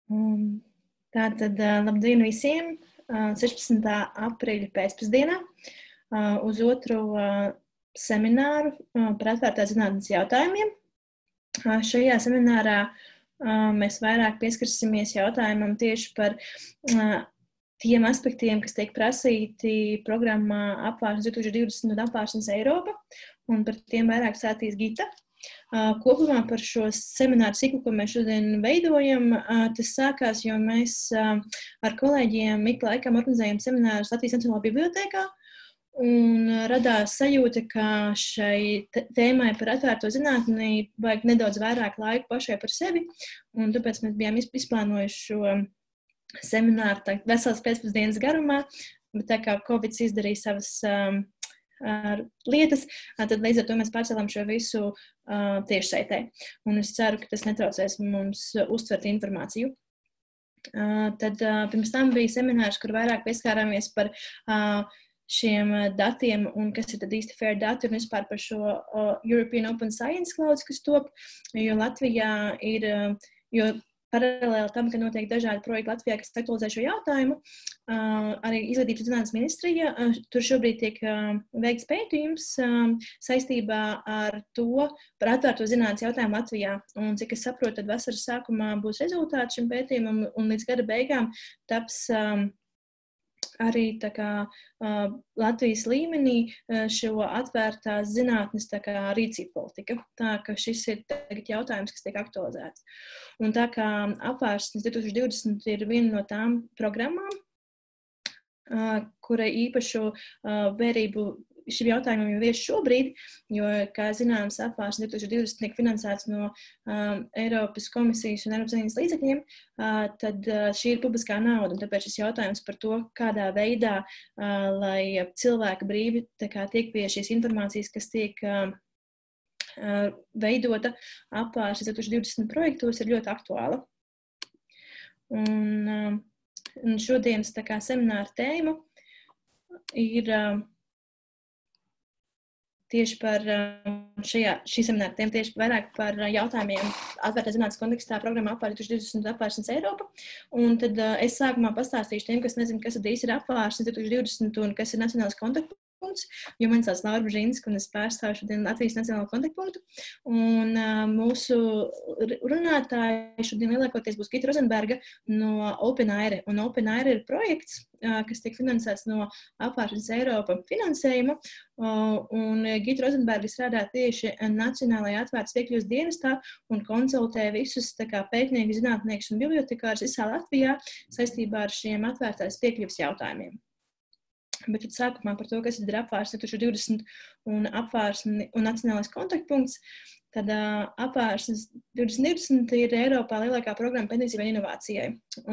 Tātad labdien visiem! 16. aprīļa pēcpusdienā uz otro semināru par atvērtās zinātnes jautājumiem. Šajā seminārā mēs vairāk pieskarsimies jautājumam tieši par tiem aspektiem, kas tiek prasīti programmā Apvārsnes 2020 un Apvārsnes Eiropa, un par tiem vairāk stāstīs Gita. Kopumā par šo semināru ciklu, ko mēs šodien veidojam, tas sākās, jo mēs ar kolēģiem ik laikam organizējam seminārus Latvijas Nacionālajā bibliotēkā, un radās sajūta, ka šai tēmai par atvērto zinātni vajag nedaudz vairāk laika pašai par sevi, un tāpēc mēs bijām izplānojuši šo semināru vesels pēcpusdienas garumā, bet tā kā Covid izdarīja savas lietas, tad līdz ar to mēs pārcēlām šo visu tiešsaitē. Un es ceru, ka tas netraucēs mums uztvert informāciju. Tad pirms tam bija seminārs, kur vairāk pieskārāmies par šiem datiem un kas ir tad īsti fair dati un vispār par šo European Open Science Cloud, kas top, jo Latvijā ir, paralēli tam, ka notiek dažādi projekti Latvijā, kas aktualizē šo jautājumu, arī Izglītības un zinātnes ministrija, tur šobrīd tiek veikts pētījums saistībā ar to par atvērto zinātnes jautājumu Latvijā. Un cik es saprotu, tad vasaras sākumā būs rezultāti šim pētījumam un līdz gada beigām taps arī tā kā Latvijas līmenī šo atvērtās zinātnes tā kā rīcība politika. Tā ka šis ir tagad jautājums, kas tiek aktualizēts. Un tā kā Apvārsnes 2020 ir viena no tām programmām, kura īpašu vērību šim jautājumam jau vieš šobrīd, jo, kā zināms, Apvārsnes 2020 tiek finansēts no Eiropas komisijas un Eiropas Savienības līdzekļiem, tad šī ir publiskā nauda, un tāpēc šis jautājums par to, kādā veidā, lai cilvēki brīvi tiek pie šīs informācijas, kas tiek veidota Apvārsnes 2020 projektos, ir ļoti aktuāla. Un šodienas semināra tēma ir tieši par šī semināra tēma tieši vairāk par jautājumiem atvērtās zinātnes kontekstā programmā Apvārsnes 2020 un Apvārsnes Eiropa. Un tad es sākumā pastāstīšu tiem, kas nezin, kas tad īsti ir Apvārsnes 2020 un kas ir nacionāls kontaktpunkts, jo man sauc Laura Bžīnska un es pārstāvu šodien Latvijas nacionālo kontaktpunktu. Un mūsu runātāji šodien lielākoties būs Gita Rozenberga no OpenAIRE. Un OpenAIRE ir projekts, kas tiek finansēts no Apvārsnes Eiropa finansējuma. Un Gita Rozenberga strādā tieši Nacionālajā atvērtas piekļuves dienestā un konsultē visus pētniekus, zinātniekus un bibliotekārus visā Latvijā saistībā ar šiem atvērtās piekļuves jautājumiem. Bet tad sākumā par to, kas ir Apvārsnes 2020 un Apvārsnes un Nacionālais kontaktpunkts, tad Apvārsnes 2020 ir Eiropā lielākā programma pētniecībai un inovācijai.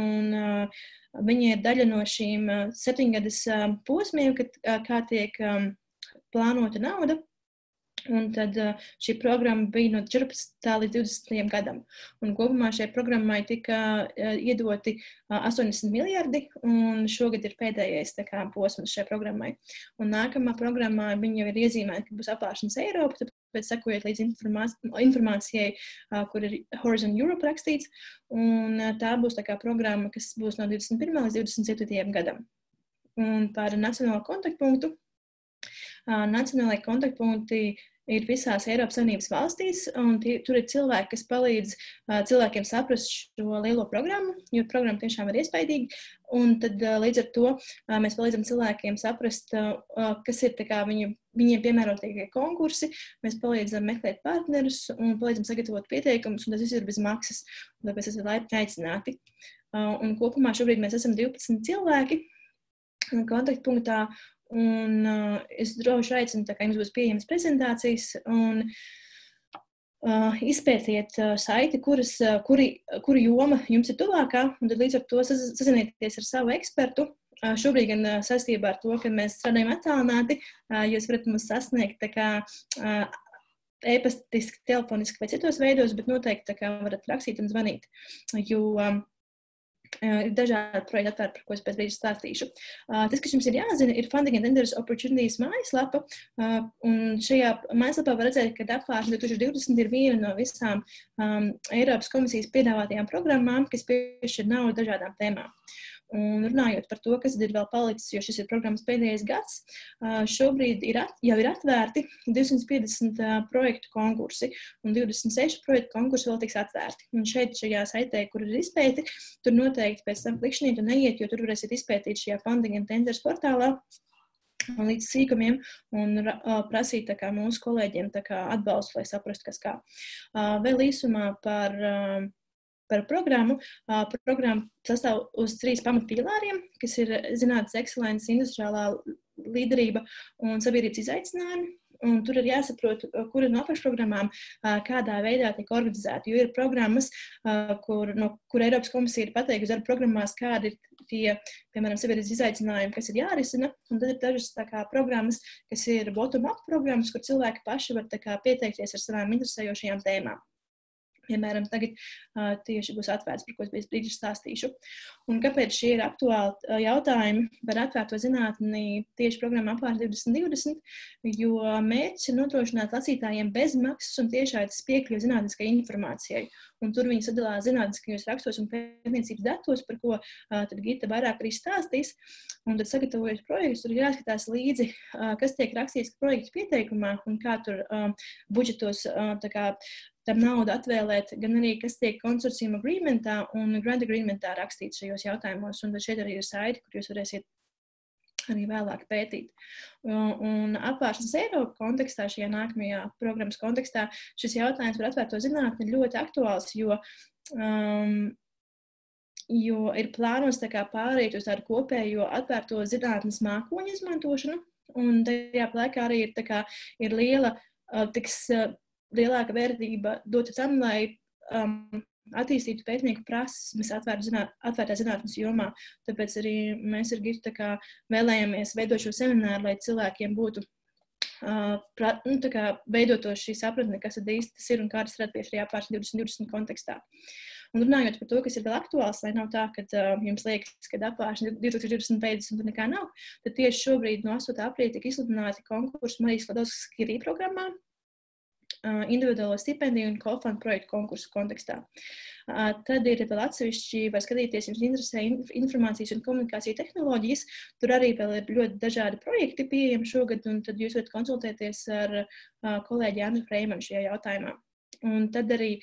Un viņa ir daļa no šīm 7-gadas posmiem, kā tiek plānota nauda. Un tad šī programma bija no 14. līdz 20. gadam. Un kopumā šai programmai tika iedoti 80 miljardi, un šogad ir pēdējais posms šai programmai. Un nākamā programmā viņa jau ir iezīmēta, ka būs Apvārsnes Eiropa, tāpēc sekojiet līdz informācijai, kur ir Horizon Europe rakstīts, un tā būs programma, kas būs no 21. līdz 27. gadam. Un par nacionālo kontaktpunktu. Nacionālajie kontaktpunkti ir visās Eiropas Savienības valstīs, un tur ir cilvēki, kas palīdz cilvēkiem saprast šo lielo programmu, jo programma tiešām ir iespaidīga, un tad līdz ar to mēs palīdzam cilvēkiem saprast, kas ir viņiem piemērotie konkursi, mēs palīdzam meklēt partnerus un palīdzam sagatavot pieteikumus, un tas viss ir bez maksas, un tāpēc esat laipni aicināti. Un kopumā šobrīd mēs esam 12 cilvēki kontaktpunktā, un es droši aicinu, ka jums būs pieejamas prezentācijas, un izpētiet saiti, kura joma jums ir tuvākā, un tad līdz ar to sazinieties ar savu ekspertu. Šobrīd gan saistībā ar to, ka mēs strādājam attālināti, jūs varat mums sasniegt e-pastiski, telefoniski vai citos veidos, bet noteikti varat rakstīt un zvanīt, jo Ir dažādi projekti atvērti, par ko es pēc brīža stāstīšu. Tas, kas jums ir jāzina, ir Funding and Tenders Opportunities mājaslapa. Un šajā mājaslapā var redzēt, ka Apvārsne 2020 ir viena no visām Eiropas komisijas piedāvātajām programmām, kas piešķir naudu dažādām tēmām. Un runājot par to, kas ir vēl palicis, jo šis ir programmas pēdējais gads, šobrīd jau ir atvērti 250 projektu konkursi, un 26 projektu konkursi vēl tiks atvērti. Un šeit šajā saitē, kur ir izpēti, tur noteikti pēc tam klikšķinīt un neiet, jo tur varēsiet izpētīt šajā Funding and Tenders portālā līdz sīkumiem un prasīt mūsu kolēģiem atbalstu, lai saprastu, kas kā. Vēl īsumā par programmu. Programma sastāv uz 3 pamatpīlāriem, kas ir zinātnes ekscelence, industriālā līderība un sabiedrības izaicinājumi. Un tur ir jāsaprot, kura no apakšprogrammām kādā veidā tiek organizēta. Jo ir programmas, kur Eiropas komisija ir pateikusi darba programmās, kādi ir tie, piemēram, sabiedrības izaicinājumi, kas ir jārisina. Un tad ir dažas programmas, kas ir bottom-up programmas, kur cilvēki paši var pieteikties ar savām interesējošajām tēmām. Piemēram, tagad tieši būs atvērts, par ko es pēc brīža stāstīšu. Un kāpēc šie ir aktuāli jautājumi par atvērto zinātni tieši programmā Apvārsne 2020, jo mērķis ir nodrošināt lasītājiem bezmaksas un tiešaitas piekļuvi zinātniskai informācijai. Un tur viņi sadalās zinātniskajos rakstos un pētniecības datos, par ko tad Gita vairāk arī stāstīs. Un tad sagatavojot projektus, tur ir jāskatās līdzi, kas tiek rakstīts projektu pieteikumā un kā tur budžetos tam naudu atvēlēt, gan arī, kas tiek consortium agreementā un grant agreementā rakstīts šajos jautājumos. Un šeit arī ir saiti, kur jūs varēsiet arī vēlāk pētīt. Un Apvārsnes Eiropa kontekstā, šajā nākamajā programmas kontekstā, šis jautājums par atvērto zinātni ir ļoti aktuāls, jo ir plānos pāriet uz tādu kopējo atvērto zinātnes mākoņu izmantošanu, un tajā laikā arī ir lielāka vērtība dota tam, lai attīstītu pētnieku prasmes atvērtā zinātnes jomā. Tāpēc arī mēs ar Gitu vēlējāmies veidot šo semināru, lai cilvēkiem būtu veidotos šī sapratne, kas tad īsti tas ir un kā tas varētu pie šī Apvārsne 2020 kontekstā. Un runājot par to, kas ir vēl aktuāls, lai nav tā, ka jums liekas, ka Apvārsne 2020 beidzas un nekā nav, tad tieši šobrīd no 8. aprīļa tika izsludināti konkursi Marijas Skladovskas programmā, individuālo stipendiju un co-fund projektu konkursu kontekstā. Tad ir vēl atsevišķi, var skatīties, jums interesē informācijas un komunikāciju tehnoloģijas. Tur arī vēl ir ļoti dažādi projekti pieejami šogad, un tad jūs varat konsultēties ar kolēģi Andru Freimanu šajā jautājumā. Un tad arī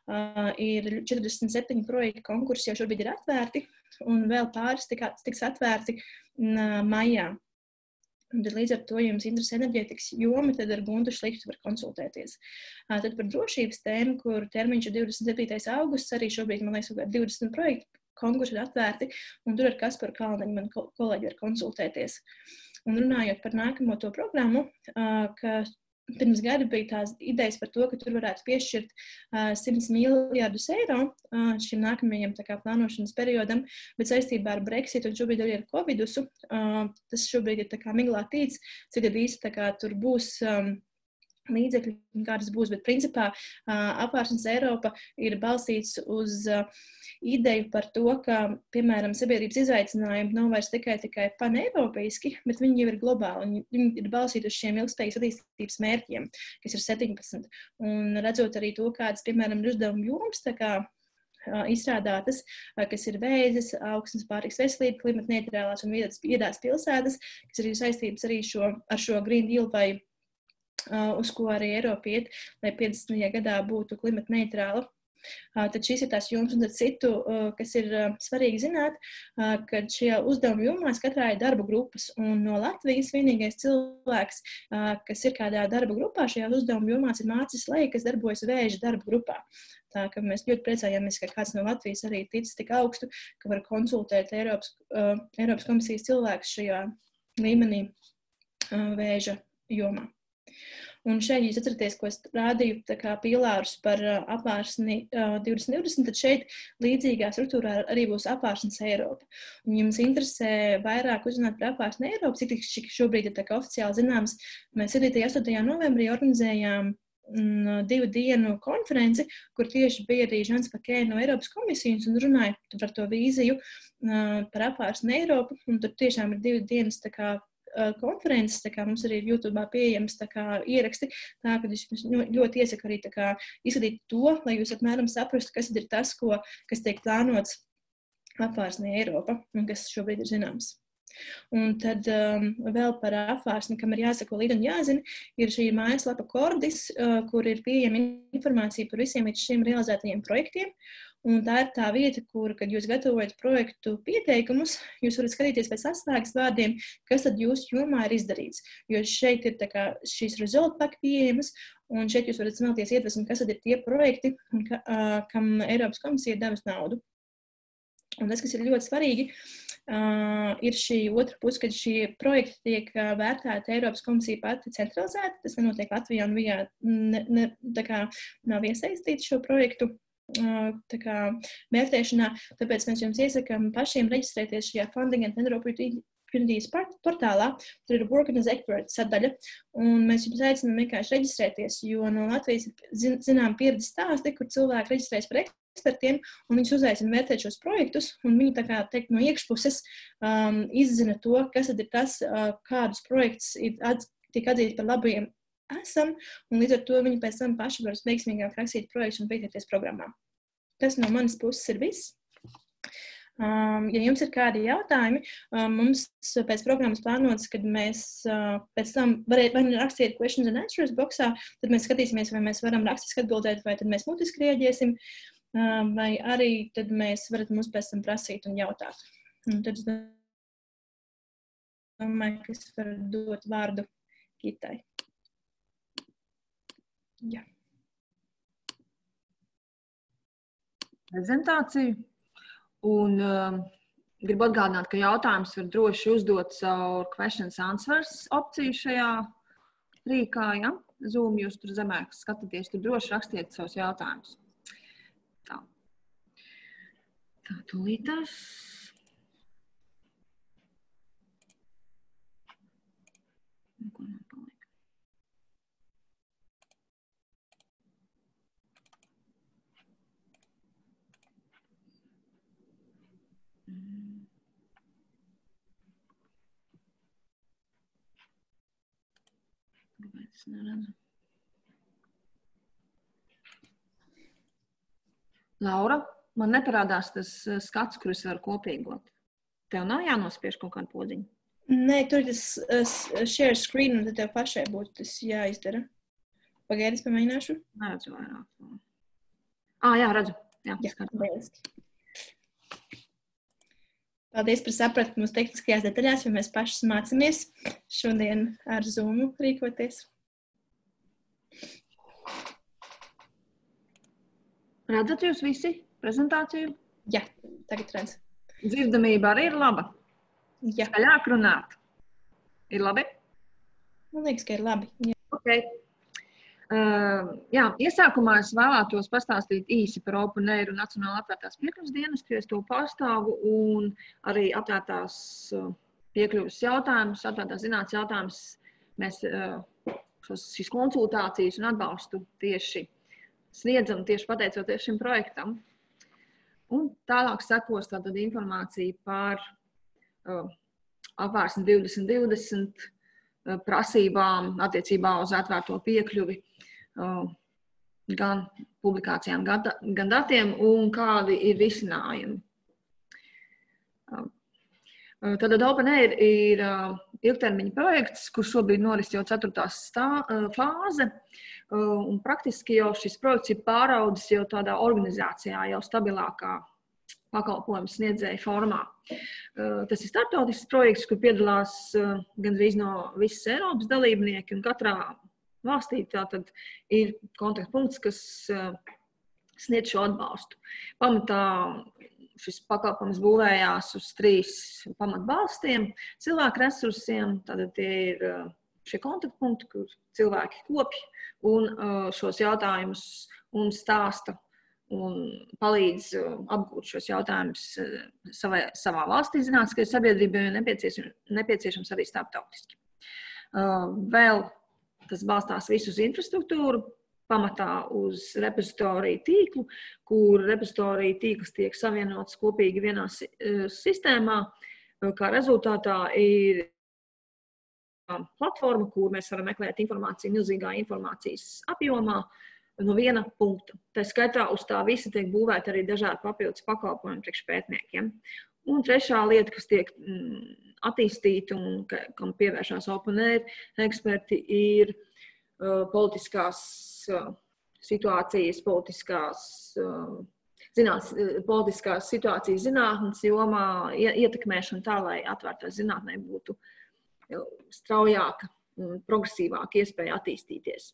ir 47 projektu konkursi jau šobrīd ir atvērti, un vēl pāris tiks atvērti maijā. Un tad līdz ar to, ja jums interesē enerģētikas joma, tad ar Guntu Šliktu var konsultēties. Tad par drošības tēmu, kur termiņš ir 27. augusts, arī šobrīd, man liekas, 20 projektu konkursi ir atvērti, un tur ar Kasparu Kalniņu man kolēģi var konsultēties. Un runājot par nākamo to programmu, ka pirms gada bija tās idejas par to, ka tur varētu piešķirt 100 miljardus eiro šim nākamajam plānošanas periodam, bet saistībā ar Brexit un šobrīd arī ar Covidusu, tas šobrīd ir miglā tīts, cik tad īsti tur būs līdzekļi, kā tas būs, bet principā Apvārsnes Eiropa ir balstīts uz ideju par to, ka, piemēram, sabiedrības izaicinājumi nav vairs tikai paneiropeiski, bet viņi jau ir globāli, un viņi ir balstīti uz šiem ilgspējīgas attīstības mērķiem, kas ir 17. Un redzot arī to, kādas, piemēram, ir uzdevumu jomas, izstrādātas, kas ir vēzis, augstnes pārtikas veselība, klimatneitrālās un viedās pilsētas, kas ir saistības arī ar šo Green Deal vai uz ko arī Eiropa iet, lai 50. gadā būtu klimatneitrāla. Tad šīs ir tās jomas, un tad citu, kas ir svarīgi zināt, ka šajā uzdevuma jomās katrā ir darba grupas, un no Latvijas vienīgais cilvēks, kas ir kādā darba grupā, šajā uzdevuma jomās ir Mārcis Leja, kas darbojas vēža darba grupā. Tā ka mēs ļoti priecājāmies, ka kāds no Latvijas arī ticis tik augstu, ka var konsultēt Eiropas komisijas cilvēkus šajā līmenī vēža jomā. Un šeit jūs atceraties, ko es rādīju pīlārus par Apvārsni 2020, tad šeit līdzīgā struktūrā arī būs Apvārsnes Eiropa. Un jums interesē vairāk uzzināt par Apvārsni Eiropu, cik šobrīd ir oficiāli zināms, mēs 7. un 8. novembrī organizējām 2 dienu konferenci, kur tieši bija arī Žans Pakē no Eiropas komisijas un runāja par to vīziju par apvārsni Eiropu. Un tur tiešām ir 2 dienas tā kā konferences, tā kā mums arī ir YouTube pieejams tā kā ieraksti, tā, kad es ļoti iesaku arī tā kā izskatīt to, lai jūs apmēram saprastu, kas ir tas, kas tiek plānots apvārsnī Eiropa un kas šobrīd ir zināms. Un tad vēl par apvārsni, kam ir jāsako līdzi un jāzina, ir šī mājaslapa Cordis, kur ir pieejama informācija par visiem līdz šiem realizētajiem projektiem. Un tā ir tā vieta, kur, kad jūs gatavojat projektu pieteikumus, jūs varat skatīties pēc atslēgas vārdiem, kas tad jūsu jomā ir izdarīts. Jo šeit ir tā kā šīs result pack pieejamas, un šeit jūs varat smelties iedvesmu, kas tad ir tie projekti, kam Eiropas komisija ir devusi naudu. Un tas, kas ir ļoti svarīgi, ir šī otra puse, kad šie projekti tiek vērtēti Eiropas komisija pati centralizēti. Tas nenotiek Latvijā un Vijā, tā kā nav iesaistīti šo projektu tā kā vērtēšanā. Tāpēc mēs jums iesakām pašiem reģistrēties šajā Funding and Tender Opportunities portālā. Tur ir Work as Expert sadaļa, un mēs jums aicinām vienkārši reģistrēties, jo no Latvijas ir zinām pieredzi stāsti, kur cilvēki reģistrējas par ekspertiem, un viņus uzaicina vērtēt šos projektus, un viņi tā kā teikt no iekšpuses izzina to, kas tad ir tas, kādus projektus tiek atzīti par labiem esam, un līdz ar to viņi pēc tam paši var veiksmīgāk rakstīt projektus un pieteikties programmā. Tas no manas puses ir viss. Ja jums ir kādi jautājumi, mums pēc programmas plānots, kad mēs pēc tam vai rakstiet questions and answers boxā, tad mēs skatīsimies, vai mēs varam rakstiski atbildēt, vai tad mēs mutiski rieģēsim, vai arī tad mēs varat mums pēc tam prasīt un jautāt. Un tad es domāju, ka es varu dot vārdu Gitai. Jā. Prezentāciju. Un gribu atgādināt, ka jautājums var droši uzdot caur questions answers opciju šajā rīkā. Ja? Zoom jūs tur zemē skatāties, tur droši rakstiet savus jautājumus. Tā tūlītās. Ko man paliek? Kāpēc neredzu? Laura, man neparādās tas skats, kur es varu kopīgot. Tev nav jānospiež kaut kādu podziņu? Nē, tur ir tas share screen, un tad tev pašai būtu tas jāizdara. Pagaidi, es pamēģināšu. Neredzu vairāk. Jā, redzu. Jā, lieliski. Paldies par sapratni mūsu tehniskajās detaļās, jo mēs pašas mācāmies šodien ar Zoomu rīkoties. Redzat jūs visi prezentāciju? Jā, tagad redz. Dzirdamība arī ir laba? Jā. Skaļāk runāt? Ir labi? Man liekas, ka ir labi. Jā. Okay. Jā, iesākumā es vēlētos pastāstīt īsi par OpenAIR un Nacionālā atvērtās piekļuves dienestu, jo es to pārstāvu, un arī atvērtās piekļuves jautājumus, atvērtās zinātnes jautājumus mēs šīs konsultācijas un atbalstu tieši sniedzam tieši pateicoties šim projektam. Un tālāk sekos tātad informācija par apvārsni 2020 prasībām attiecībā uz atvērto piekļuvi gan publikācijām, gan datiem un kādi ir risinājumi. Tātad OpenAIR ir ilgtermiņa projekts, kurš šobrīd noris jau 4. fāze, un praktiski jau šis projekts ir pāraudzis jau tādā organizācijā, jau stabilākā pakalpojumu sniedzēja formā. Tas ir starptautisks projekts, kur piedalās gandrīz no visas Eiropas dalībnieki, un katrā valstī tātad ir kontaktpunkts, kas sniedz šo atbalstu. Pamatā šis pakalpojums būvējās uz 3 pamatbalstiem, cilvēku resursiem, tātad tie ir šie kontaktpunkti, kur cilvēki kopj un šos jautājumus un stāsta un palīdz apgūt šos jautājumus savā valstī zinātniskajai sabiedrībai un nepieciešams arī starptautiski. Vēl tas balstās visu uz infrastruktūru, pamatā uz repozitoriju tīklu, kur repozitoriju tīkls tiek savienots kopīgi vienā sistēmā. Kā rezultātā ir platforma, kur mēs varam meklēt informāciju milzīgā informācijas apjomā no viena punkta. Tā skaitā uz tā visa tiek būvēta arī dažādi papildus pakalpojumi priekš pētniekiem. Un trešā lieta, kas tiek attīstīta un kam pievēršās OpenAIR eksperti, ir politiskās situācijas, politiskās situācijas zinātnes jomā ietekmēšana tā, lai atvērtā zinātnē būtu straujāka un progresīvāka iespēja attīstīties.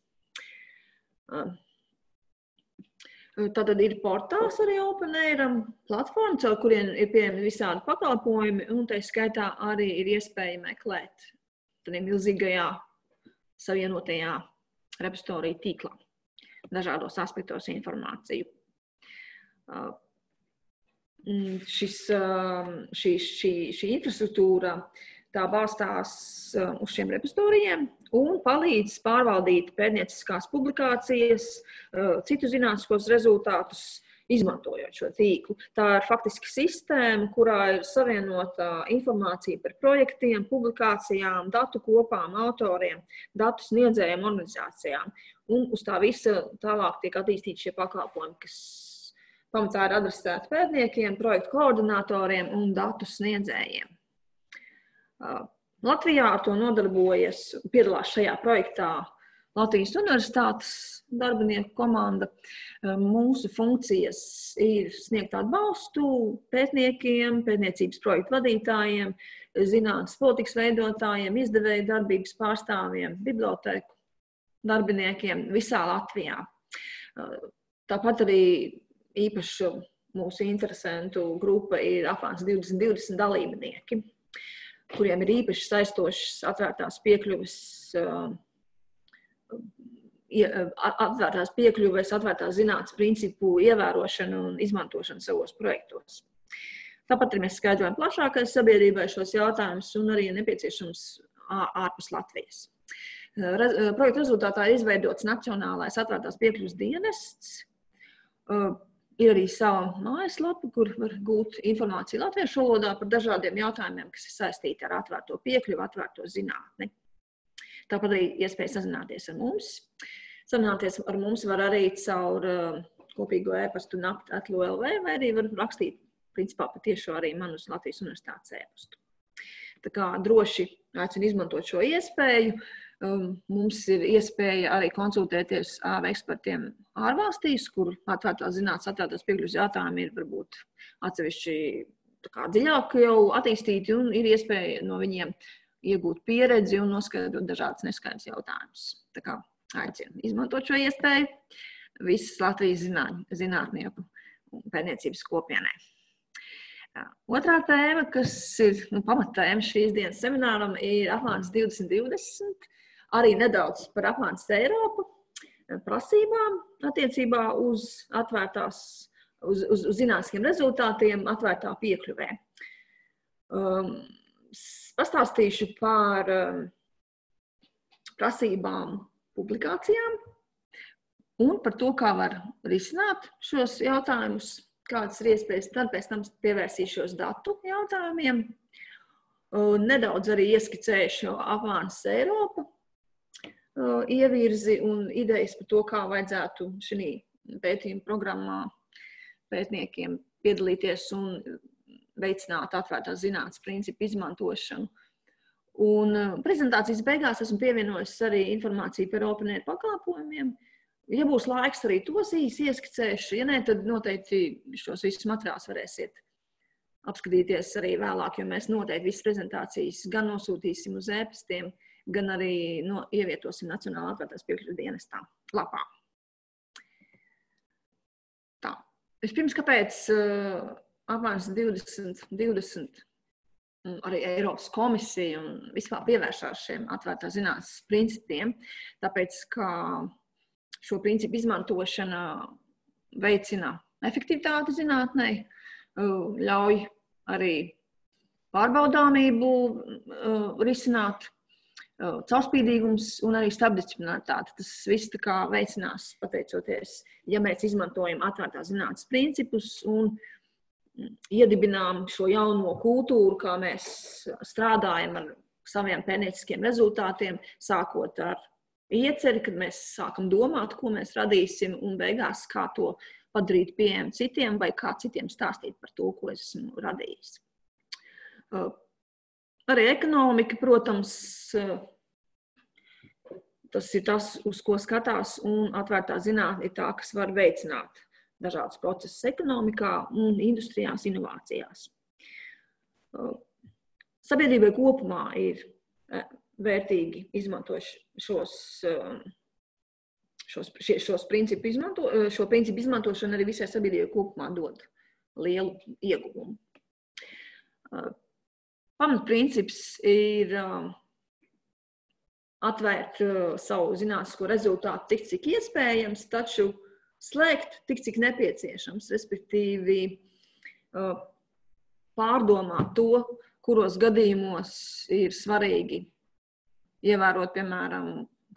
Tātad ir portāls arī OpenAIR platforma, caur kuriem ir pieejami visādi pakalpojumi, un tā skaitā arī ir iespēja meklēt tādā milzīgajā savienotajā repozitoriju tīklā dažādos aspektos informāciju. Šī infrastruktūra tā balstās uz šiem repozitorijiem un palīdz pārvaldīt pētnieciskās publikācijas, citu zinātniskos rezultātus, izmantojot šo tīklu. Tā ir faktiski sistēma, kurā ir savienota informācija par projektiem, publikācijām, datu kopām, autoriem, datu sniedzējiem, organizācijām. Un uz tā visa tālāk tiek attīstīti šie pakalpojumi, kas pamatā ir adresēti pētniekiem, projektu koordinatoriem un datu sniedzējiem. Latvijā ar to nodarbojas, piedalās šajā projektā Latvijas Universitātes darbinieku komanda. Mūsu funkcijas ir sniegt atbalstu pētniekiem, pētniecības projektu vadītājiem, zinātnes politikas veidotājiem, izdevēju darbības pārstāvjiem, bibliotēku darbiniekiem visā Latvijā. Tāpat arī īpaši mūsu interesantu grupa ir apmēram 20 dalībnieki, kuriem ir īpaši saistošas atvērtās piekļuves, atvērtās zinātnes principu ievērošanu un izmantošanu savos projektos. Tāpat arī mēs skaidrojam plašākai sabiedrībai šos jautājumus un arī nepieciešams ārpus Latvijas. Projekta rezultātā ir izveidots Nacionālais atvērtās piekļuves dienests. Ir arī sava mājaslapa, kur var gūt informāciju latviešu valodā par dažādiem jautājumiem, kas ir saistīti ar atvērto piekļuvi, atvērto zinātni. Tāpat arī iespēja sazināties ar mums. Sazināties ar mums var arī caur kopīgo e-pastu napt@lov, vai arī var rakstīt, principā, patiešo arī man uz Latvijas Universitātes e-pastu. Tā kā droši aicinu izmantot šo iespēju. Mums ir iespēja arī konsultēties ar ekspertiem ārvalstīs, kur atvērtās zinātnes, atvērtās piekļuves jautājumi ir varbūt atsevišķi dziļāk jau attīstīti un ir iespēja no viņiem iegūt pieredzi un noskaidrot dažādas neskaidras jautājumus. Tā kā aicinu izmantot šo iespēju visas Latvijas zinātnieku un pētniecības kopienai. Otrā tēma, kas ir pamattēma šīs dienas semināram, ir apmācības 2020. Arī nedaudz par apmācības Eiropu prasībām attiecībā uz zinātniskiem rezultātiem atvērtā piekļuvē. Pastāstīšu par prasībām publikācijām un par to, kā var risināt šos jautājumus, kādas ir iespējas, tad pēc tam pievērsīšos datu jautājumiem. Nedaudz arī ieskicēšu apmācības Eiropu ievirzi un idejas par to, kā vajadzētu šī pētījuma programmā pētniekiem piedalīties un veicināt atvērtās zinātnes principu izmantošanu. Un prezentācijas beigās esmu pievienojis arī informāciju par OpenAIR pakalpojumiem. Ja būs laiks, arī tos īsi ieskicēšu. Ja ne, tad noteikti šos visus materiālus varēsiet apskatīties arī vēlāk, jo mēs noteikti visas prezentācijas gan nosūtīsim uz e-pastiem, gan arī ievietosim Nacionālā atvērtās piekļuves dienestā lapā. Tā. Vispirms, kāpēc apmācības 2020 arī Eiropas komisija un vispār pievēršās šiem atvērtās zinātnes principiem, tāpēc, ka šo principu izmantošana veicina efektivitāti zinātnei, ļauj arī pārbaudāmību risināt, caurspīdīgums un arī starpdisciplinaritāte. Tas viss tā kā veicinās, pateicoties, ja mēs izmantojam atvērtās zinātnes principus un iedibinām šo jauno kultūru, kā mēs strādājam ar saviem pētnieciskiem rezultātiem, sākot ar ieceri, kad mēs sākam domāt, ko mēs radīsim, un beigās kā to padarīt pieejam citiem vai kā citiem stāstīt par to, ko es esmu radījis. Arī ekonomika, protams, tas ir tas, uz ko skatās, un atvērtā zinātne ir tā, kas var veicināt dažādas procesus ekonomikā un industrijās, inovācijās. Sabiedrībai kopumā ir vērtīgi izmantot šo principu izmantošanu, arī visai sabiedrībai kopumā dod lielu ieguvumu. Pamatprincips ir atvērt savu zinātnisko rezultātu tik, cik iespējams, taču slēgt tik, cik nepieciešams, respektīvi pārdomāt to, kuros gadījumos ir svarīgi ievērot, piemēram,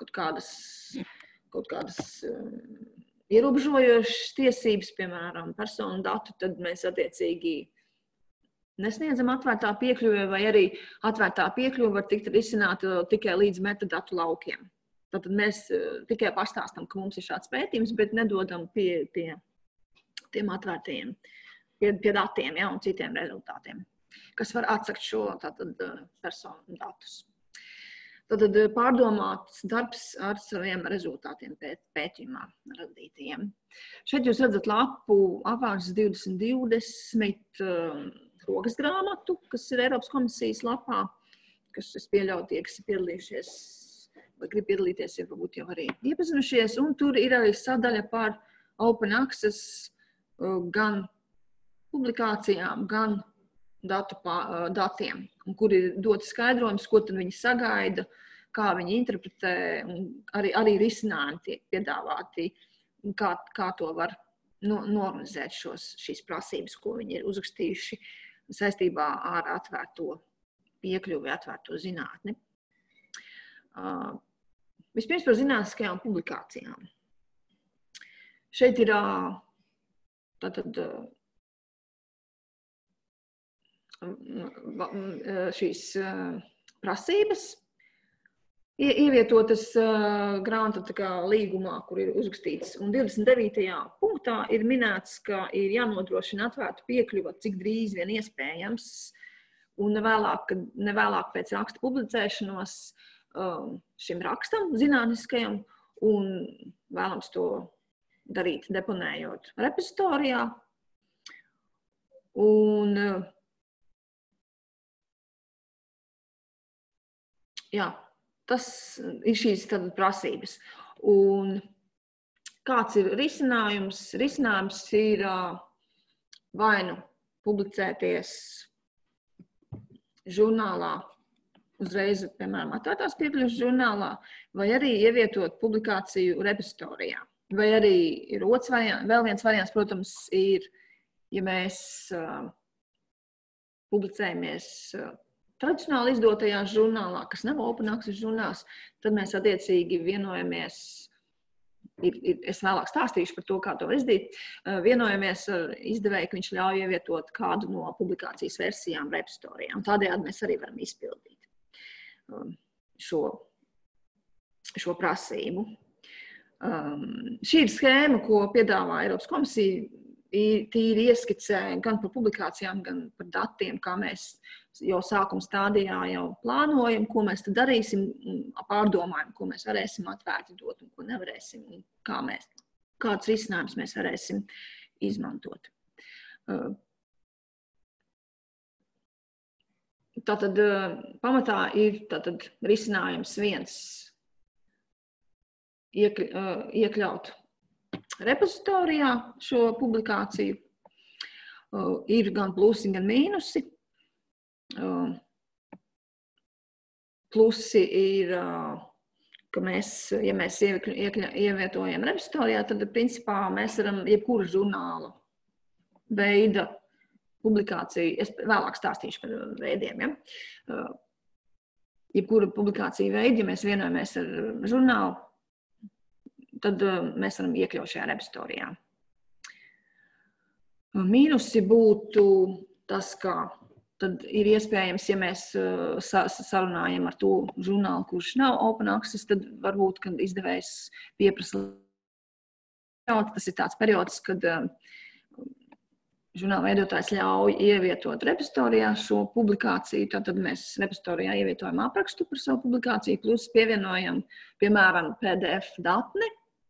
kaut kādas ierobežojošas tiesības, piemēram, personu datu, tad mēs attiecīgi nesniedzam atvērtā piekļuve, vai arī atvērtā piekļuve var tikt risināta tikai līdz metadatu laukiem. Tātad mēs tikai pastāstam, ka mums ir šāds pētījums, bet nedodam pie tiem atvērtajiem, pie datiem, ja, un citiem rezultātiem, kas var atsakt šo tātad personu datus. Tātad pārdomāts darbs ar saviem rezultātiem pētījumā radītajiem. Šeit jūs redzat lapu Apvārsnes 2020 rokas grāmatu, kas ir Eiropas komisijas lapā, kas es pieļauju tie, kas ir piedalījušies vai grib piedalīties, ir varbūt jau arī iepazinušies, un tur ir arī sadaļa par open access gan publikācijām, gan datiem, un kur ir dots skaidrojums, ko tad viņi sagaida, kā viņi interpretē, un arī risinājumi tiek piedāvāti, kā to var norganizēt šīs prasības, ko viņi ir uzrakstījuši saistībā ar atvērto piekļuvi, atvērto zinātni. Vispirms par zinātniskajām publikācijām. Šeit ir tātad šīs prasības ievietotas grāmatu līgumā, kur ir uzrakstīts, un 29. punktā ir minēts, ka ir jānodrošina atvērtu piekļuvi, cik drīz vien iespējams, un nevēlāk pēc raksta publicēšanos šim rakstam zinātniskajam, un vēlams to darīt deponējot repozitorijā. Un jā, tas ir šīs prasības. Un kāds ir risinājums? Risinājums ir vai nu publicēties žurnālā, uzreiz, piemēram, atvērtās piekļuves žurnālā, vai arī ievietot publikāciju repozitorijā. Vai arī ir vēl viens variants, protams, ir, ja mēs publicējamies tradicionāli izdotajā žurnālā, kas nav open access žurnāls, tad mēs attiecīgi vienojamies, es vēlāk stāstīšu par to, kā to izdarīt, vienojamies ar izdevēju, ka viņš ļauj ievietot kādu no publikācijas versijām repozitorijā, un tādējādi mēs arī varam izpildīt šo prasību. Šī ir schēma, ko piedāvā Eiropas komisija, tīri ieskicē gan par publikācijām, gan par datiem, kā mēs jau sākuma stādijā jau plānojam, ko mēs tad darīsim, pārdomājam, ko mēs varēsim atvērti dot un ko nevarēsim, un kāds risinājums mēs varēsim izmantot. Tātad pamatā ir risinājums viens iekļaut repozitorijā šo publikāciju. Ir gan plusi, gan mīnusi. Plusi ir, ka ja mēs ievietojam repozitorijā, tad principā mēs varam jebkuru žurnālu veida publikāciju, es vēlāk stāstīšu par veidiem, ja? jebkura publikācija veida, ja mēs vienojamies ar žurnālu, tad mēs varam iekļaut šajā repozītorijā. Mīnusi būtu tas, ka tad ir iespējams, ja mēs sarunājam ar to žurnālu, kurš nav open access, tad varbūt, kad izdevējs pieprasa. Tas ir tāds periods, kad žurnāla veidotājs ļauj ievietot repozītorijā šo publikāciju. Tad mēs repozītorijā ievietojam aprakstu par savu publikāciju, plus pievienojam, piemēram, PDF datni.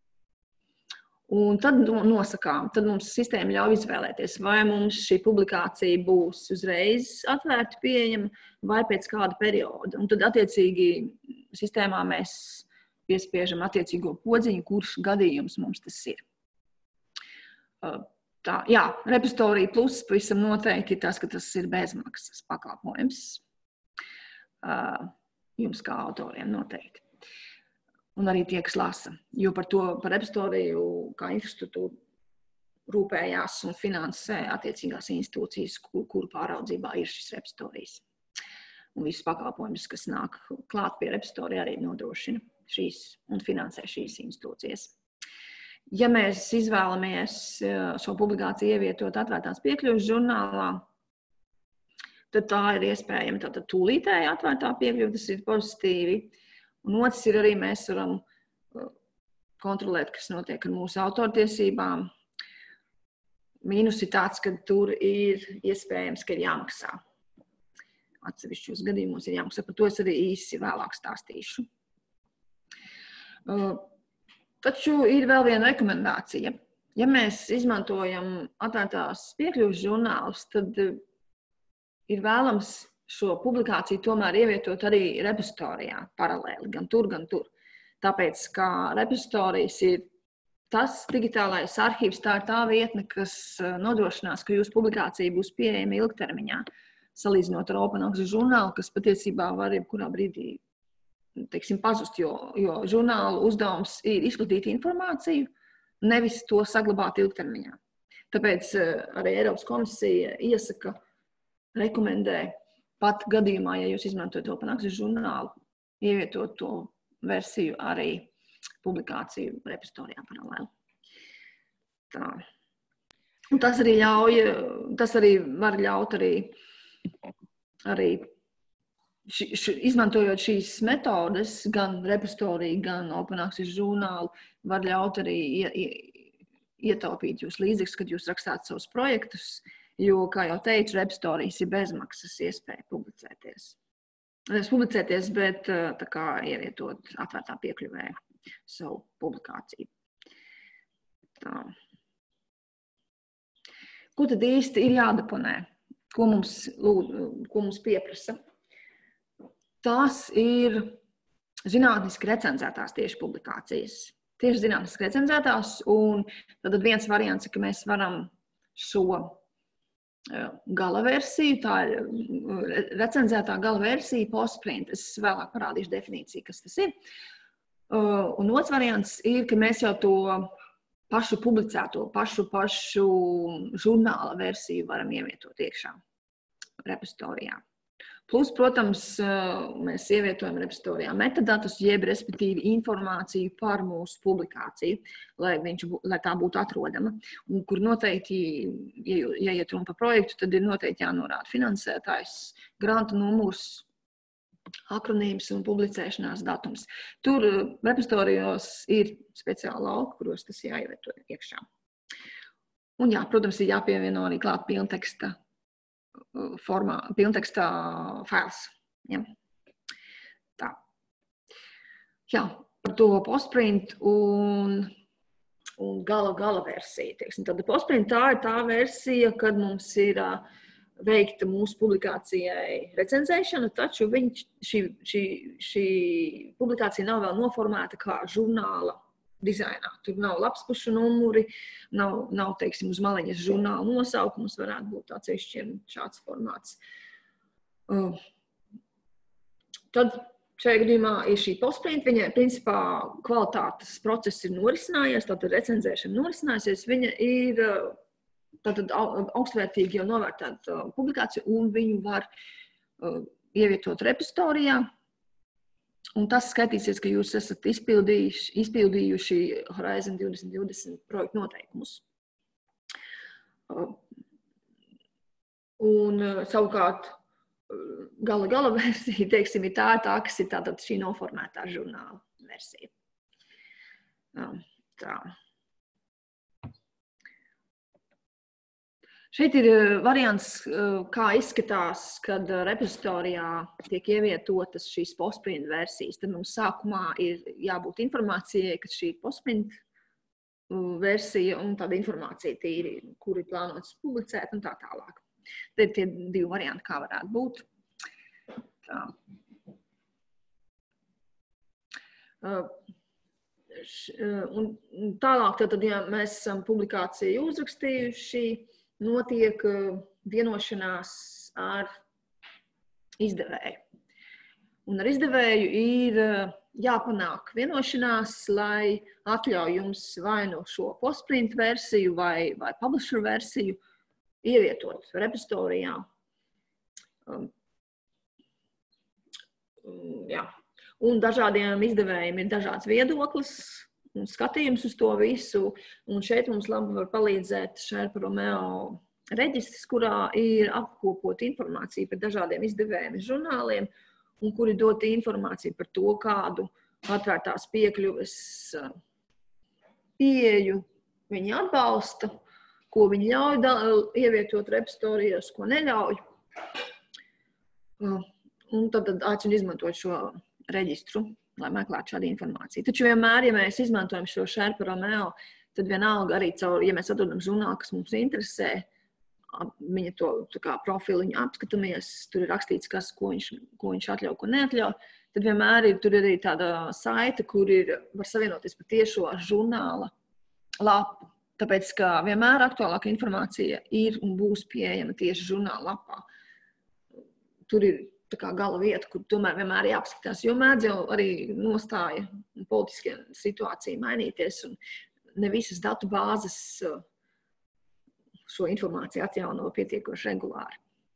Un tad nosakām, tad mums sistēma ļauj izvēlēties, vai mums šī publikācija būs uzreiz atvērta pieejama vai pēc kāda perioda. Un tad attiecīgi sistēmā mēs piespiežam attiecīgo podziņu, kurš gadījums mums tas ir. Tā, jā, repozītorija plus pavisam noteikti ir tas, ka tas ir bezmaksas pakalpojums jums kā autoriem noteikti. Un arī tie, kas lasa, jo par repozītoriju kā infrastruktūru rūpējās un finansē attiecīgās institūcijas, kuru pāraudzībā ir šis repozītorijas. Un visus pakalpojumus, kas nāk klāt pie repozītorija, arī nodrošina šīs un finansē šīs institūcijas. Ja mēs izvēlamies šo publikāciju ievietot atvērtās piekļuves žurnālā, tad tā ir iespējama tātad tūlītēji atvērtā piekļuve, tas ir pozitīvi. Un otrs ir arī mēs varam kontrolēt, kas notiek ar mūsu autortiesībām. Mīnus ir tāds, ka tur ir iespējams, ka ir jāmaksā. Atsevišķos gadījumos ir jāmaksā. Par to es arī īsi vēlāk stāstīšu. Taču ir vēl viena rekomendācija. Ja mēs izmantojam atvērtās piekļuves žurnālus, tad ir vēlams šo publikāciju tomēr ievietot arī repozītorijā paralēli, gan tur. Tāpēc, ka repozītorijas ir tas digitālais arhīvs, tā ir tā vietne, kas nodrošinās, ka jūsu publikācija būs pieejama ilgtermiņā, salīdzinot ar open access žurnālu, kas patiesībā var jebkurā brīdī, teiksim, pazust, jo žurnālu uzdevums ir izplatīt informāciju, nevis to saglabāt ilgtermiņā. Tāpēc arī Eiropas komisija iesaka, rekomendē, pat gadījumā, ja jūs izmantojat open access žurnālu, ievietot to versiju arī publikāciju repozītorijā paralēli. Tā. Un tas arī var ļaut arī izmantojot šīs metodes, gan repozītoriju, gan open access žurnālu, var ļaut arī ietaupīt jūs līdzekļus, kad jūs rakstāt savus projektus, jo, kā jau teicu, repozītorijas ir bezmaksas iespēja publicēties. Nevis publicēties, bet tā kā ievietot atvērtā piekļuvē savu publikāciju. Tā. Ko tad īsti ir jādeponē? Ko mums pieprasa? Tās ir zinātniski recenzētās tieši publikācijas. Tieši zinātniski recenzētās, un tad viens variants ir, ka mēs varam šo gala versiju, tā ir recenzētā gala versija, postprint. Es vēlāk parādīšu definīciju, kas tas ir. Un otrs variants ir, ka mēs jau to pašu publicēto, pašu žurnāla versiju varam ievietot iekšā repozītorijā. Plus, protams, mēs ievietojam repozītorijā metadatus, jeb respektīvi informāciju par mūsu publikāciju, lai tā būtu atrodama. Un, kur noteikti, ja iet runa par projektu, tad ir noteikti jānorāda finansētājs, granta numurs, akronīms un publicēšanās datums. Tur repozītorijos ir speciāli lauki, kuros tas jāievieto iekšā. Un jā, protams, ir jāpievieno arī klāt pilnteksta fails. Ja. Tā. Jā, par to postprint un gala versiju. Tad postprint tā ir tā versija, kad mums ir veikta mūsu publikācijai recenzēšana, taču šī publikācija nav vēl noformēta kā žurnāla dizainā. Tur nav lapspušu numuri, nav teiksim, uz maliņas žurnāla nosaukums, varētu būt atsevišķiem šāds formāts. Tad šajā gadījumā ir šī postprint, viņai principā kvalitātes process ir norisinājies, tātad recenzēšana norisinājusies, viņa ir tātad augstvērtīgi jau novērtēta publikācija, un viņu var ievietot repozītorijā, Un tas skaitīsies, ka jūs esat izpildījuši Horizon 2020 projektu noteikumus. Un savukārt gala versija, teiksim, ir tā, kas ir tātad šī noformētā žurnāla versija. Tā. Šeit ir variants, kā izskatās, kad repozitorijā tiek ievietotas šīs postprint versijas. Tad mums sākumā ir jābūt informācijai, ka šī postprint versija un tāda informācija tīri, kur ir plānots publicēt un tā tālāk. Tad ir tie divi varianti, kā varētu būt. Tā. Un tālāk, tad, ja mēs esam publikāciju uzrakstījuši, notiek vienošanās ar izdevēju. Un ar izdevēju ir jāpanāk vienošanās, lai atļauj jums vai no šo postprint versiju vai publisher versiju ievietot repozitorijā. Jā. Un dažādiem izdevējiem ir dažāds viedoklis un skatījums uz to visu. Un šeit mums labi var palīdzēt Sherpa Romeo reģistrs, kurā ir apkopota informācija par dažādiem izdevējiem un žurnāliem, un kuri dota informācija par to, kādu atvērtās piekļuves pieeju viņi atbalsta, ko viņi ļauj ievietot repozitorijos, ko neļauj. Un tad aicinu izmantot šo reģistru, lai meklētu šādu informāciju. Taču vienmēr, ja mēs izmantojam šo Sherpa Romeo, tad vienalga arī ja mēs atrodam žurnālu, kas mums interesē, viņa to profiliņu apskatāmies, tur ir rakstīts, ko viņš atļauj, ko neatļauj, tad vienmēr tur ir arī tāda saite, kur var savienoties patiešo ar žurnāla lapu. Tāpēc, ka vienmēr aktuālāka informācija ir un būs pieejama tieši žurnāla lapā. Tur ir tā kā gala vieta, kur tomēr vienmēr jāapskatās, jo mēdz jau arī nostāja un politiskie situācija mainīties, un ne visas datu bāzes šo informāciju atjauno pietiekoši regulāri.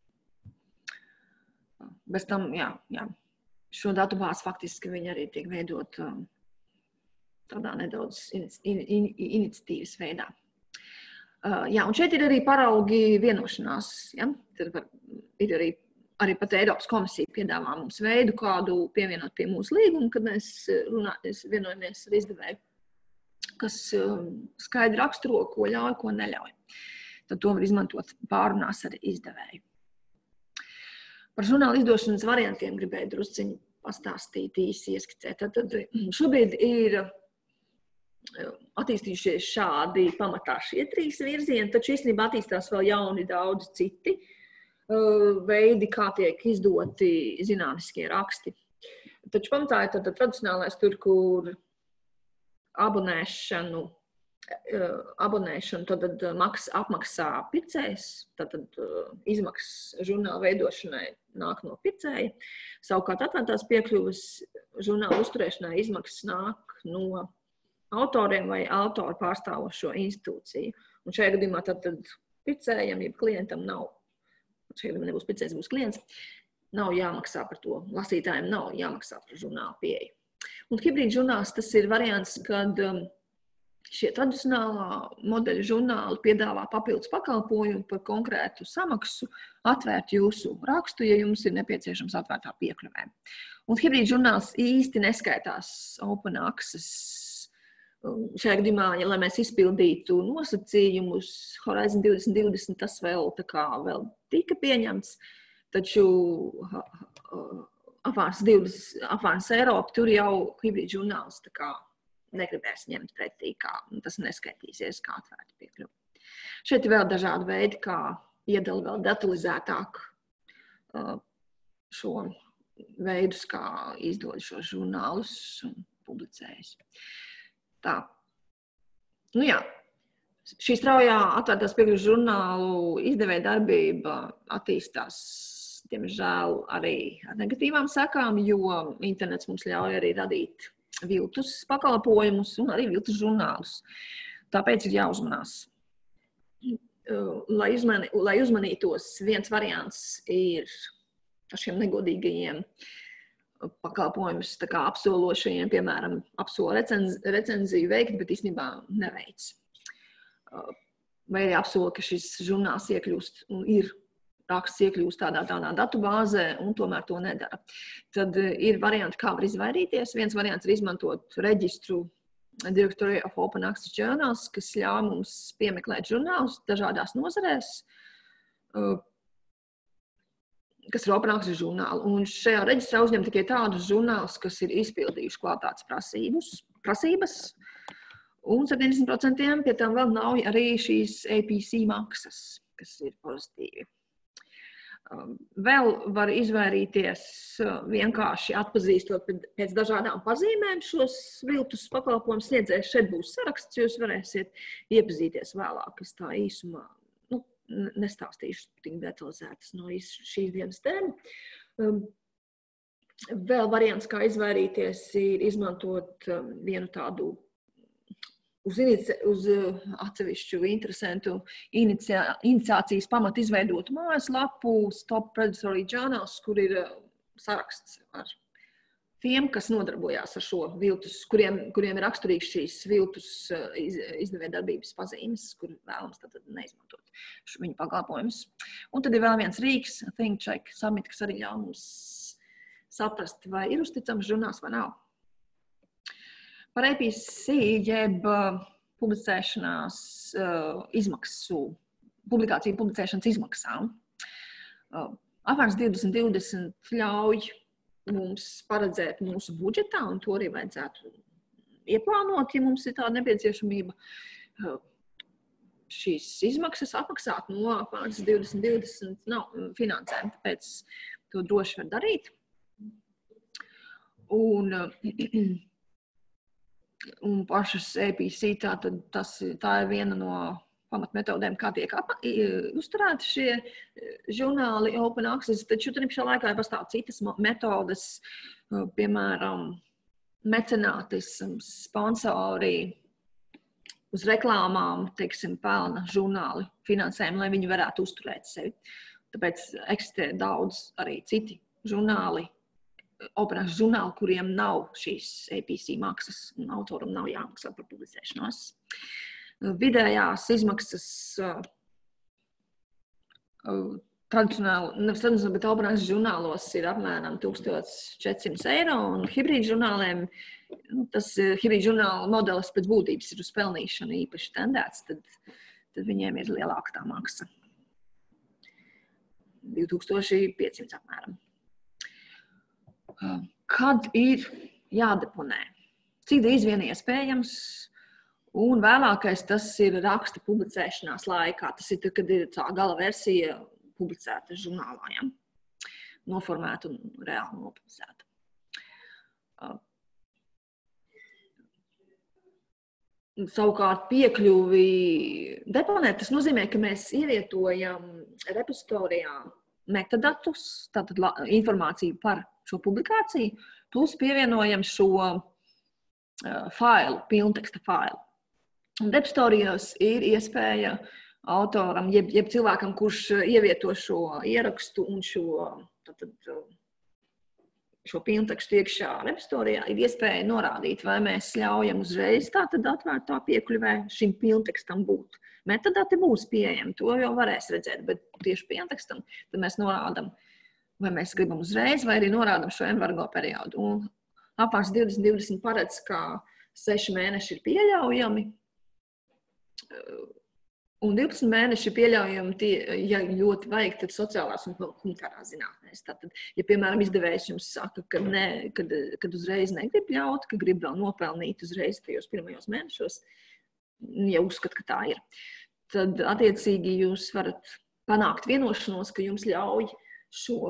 Bez tam, jā, šo datu bāzi faktiski viņi arī tiek veidot tādā nedaudz iniciatīvas veidā. Jā, un šeit ir arī paraugi vienošanās. Ja? Tad ir arī pat Eiropas komisija piedāvā mums veidu, kādu pievienot pie mūsu līguma, kad mēs vienojamies ar izdevēju, kas skaidri raksturo, ko ļauj, ko neļauj. Tad to var izmantot pārunās ar izdevēju. Par žurnāla izdošanas variantiem gribēju drusciņi pastāstīt, īsi ieskicēt. Tad šobrīd ir attīstījušies šādi pamatā šie 3 virzieni, taču īstenībā attīstās vēl jauni daudz citi veidi, kā tiek izdoti zinātniskie raksti. Taču pamatā ir tradicionālais tur, kur abonēšanu tad apmaksā pircējs, tad izmaksas žurnāla veidošanai nāk no pircēja. Savukārt atvērtās piekļuves žurnāla uzturēšanai izmaksas nāk no autoriem vai autoru pārstāvošo institūciju. Un šajā gadījumā tad pircējam, ja klientam nav, šajā gadījumā nebūs pircējs, būs klients, nav jāmaksā par to. Lasītājiem nav jāmaksā par žurnālu pieeju. Un hibrīd žurnāls tas ir variants, kad šie tradicionālā modeļa žurnāli piedāvā papildus pakalpojumu par konkrētu samaksu, atvērt jūsu rakstu, ja jums ir nepieciešams atvērtā piekļuvē. Un hibrīd žurnāls īsti neskaitās open access. Šajā gadījumā, lai mēs izpildītu nosacījumus, Horizon 2020 tas vēl tika pieņemts, taču Advance Eiropa tur jau hibrīd žurnāls negribēs ņemt pretī, tas neskaitīsies kā atvērta piekļuva. Šeit ir vēl dažādi veidi, kā iedala vēl detalizētāk šo veidus, kā izdod šos žurnālus un publicējas. Tā. Nu jā, šī straujā atvērtās piekļuves žurnālu izdevēja darbība attīstās, diemžēl, arī ar negatīvām sekām, jo internets mums ļauj arī radīt viltus pakalpojumus un arī viltus žurnālus. Tāpēc ir jāuzmanās. Lai uzmanītos, viens variants ir ar šiem negodīgajiem pakalpojumus tā kā apsološajiem, piemēram, apsola recenziju veikt, bet īstenībā neveic. Vai arī apsola, ka šis žurnāls iekļūst un raksts iekļūst tādā datubāzē un tomēr to nedara. Tad ir varianti, kā var izvairīties. Viens variants ir izmantot reģistru Directory of Open Access Journals, kas ļauj mums piemeklēt žurnālus dažādās nozarēs, kas ir Open Access žurnāli. Un šajā reģistrā uzņem tikai tādus žurnālus, kas ir izpildījuši kvalitātes prasības. Un 70% pie tam vēl nav arī šīs APC maksas, kas ir pozitīvi. Vēl var izvairīties vienkārši atpazīstot pēc dažādām pazīmēm šos viltus pakalpojumus sniedzējus. Šeit būs saraksts, jūs varēsiet iepazīties vēlāk. Es tā īsumā nestāstīšu tik detalizētas no šīs dienas tēma. Vēl variants, kā izvairīties, ir izmantot vienu tādu uz atsevišķu interesantu iniciācijas pamatu izveidotu mājaslapu Stop Predatory Journals, kur ir saraksts ar tiem, kas nodarbojās ar šo viltus, kuriem ir raksturīgs šīs viltus izdevējadarbības pazīmes, kur vēlams tad neizmantot viņu pakalpojumus. Un tad ir vēl viens rīks, Think Check Submit, kas arī ļauj mums saprast, vai ir uzticams žurnāls vai nav. Par APC jeb publicēšanās publikāciju publicēšanas izmaksām. Apmērs 2020 ļauj mums paredzēt mūsu budžetā, un to arī vajadzētu ieplānot, ja mums ir tāda nepieciešamība šīs izmaksas apmaksāt no apmērs 2020 nav finansēm, tāpēc to droši var darīt. Un pašas APC, tā ir viena no pamatmetodēm, kā tiek uzturēti šie žurnāli Open Access, taču tur pašā laikā pastāv citas metodes, piemēram, mecenātisms, sponsori uz reklāmām, teiksim, pelna žurnāli finansējumu, lai viņi varētu uzturēt sevi. Tāpēc eksistē daudz arī citi žurnāli, Open Access žurnāli, kuriem nav šīs APC maksas, un autoram nav jāmaksā par publicēšanos. Vidējās izmaksas tradicionāli, bet Open Access žurnālos ir apmēram 1400 eiro, un hibrīd žurnāliem, tas hibrīd žurnāla modelis pēc būtības ir uz pelnīšanu īpaši tendēts, tad viņiem ir lielāka tā maksa. 2500 apmēram. Kad ir jādeponē? Cik drīz vien iespējams? Un vēlākais tas ir raksta publicēšanās laikā. Tas ir, kad ir tā gala versija publicēta žurnālā, ja? Noformēta un reāli nopublicēta. Savukārt piekļuvi deponēt, tas nozīmē, ka mēs ievietojam repozitorijā metadatus, tātad informāciju par šo publikāciju, plus pievienojam šo failu, pilnteksta failu. Un repozitorijos ir iespēja autoram, jeb cilvēkam, kurš ievieto šo ierakstu un šo pilntekstu iekšā repozitorijā, ir iespēja norādīt, vai mēs ļaujam uzreiz tātad atvērtā piekļuvē šim pilntekstam būt. Metadati būs pieejami, to jau varēs redzēt, bet tieši pilntekstam tad mēs norādam, vai mēs gribam uzreiz, vai arī norādam šo embargo periodu. Un apmērs 2020 paredz, ka 6 mēneši ir pieļaujami, un 12 mēneši ir pieļaujami, ja ļoti vajag, tad sociālās un humanitārās zinātnēs. Tātad, ja, piemēram, izdevējs jums saka, ka kad uzreiz negrib ļaut, ka grib vēl nopelnīt uzreiz tajos pirmajos mēnešos, ja uzskat, ka tā ir, tad attiecīgi jūs varat panākt vienošanos, ka jums ļauj šo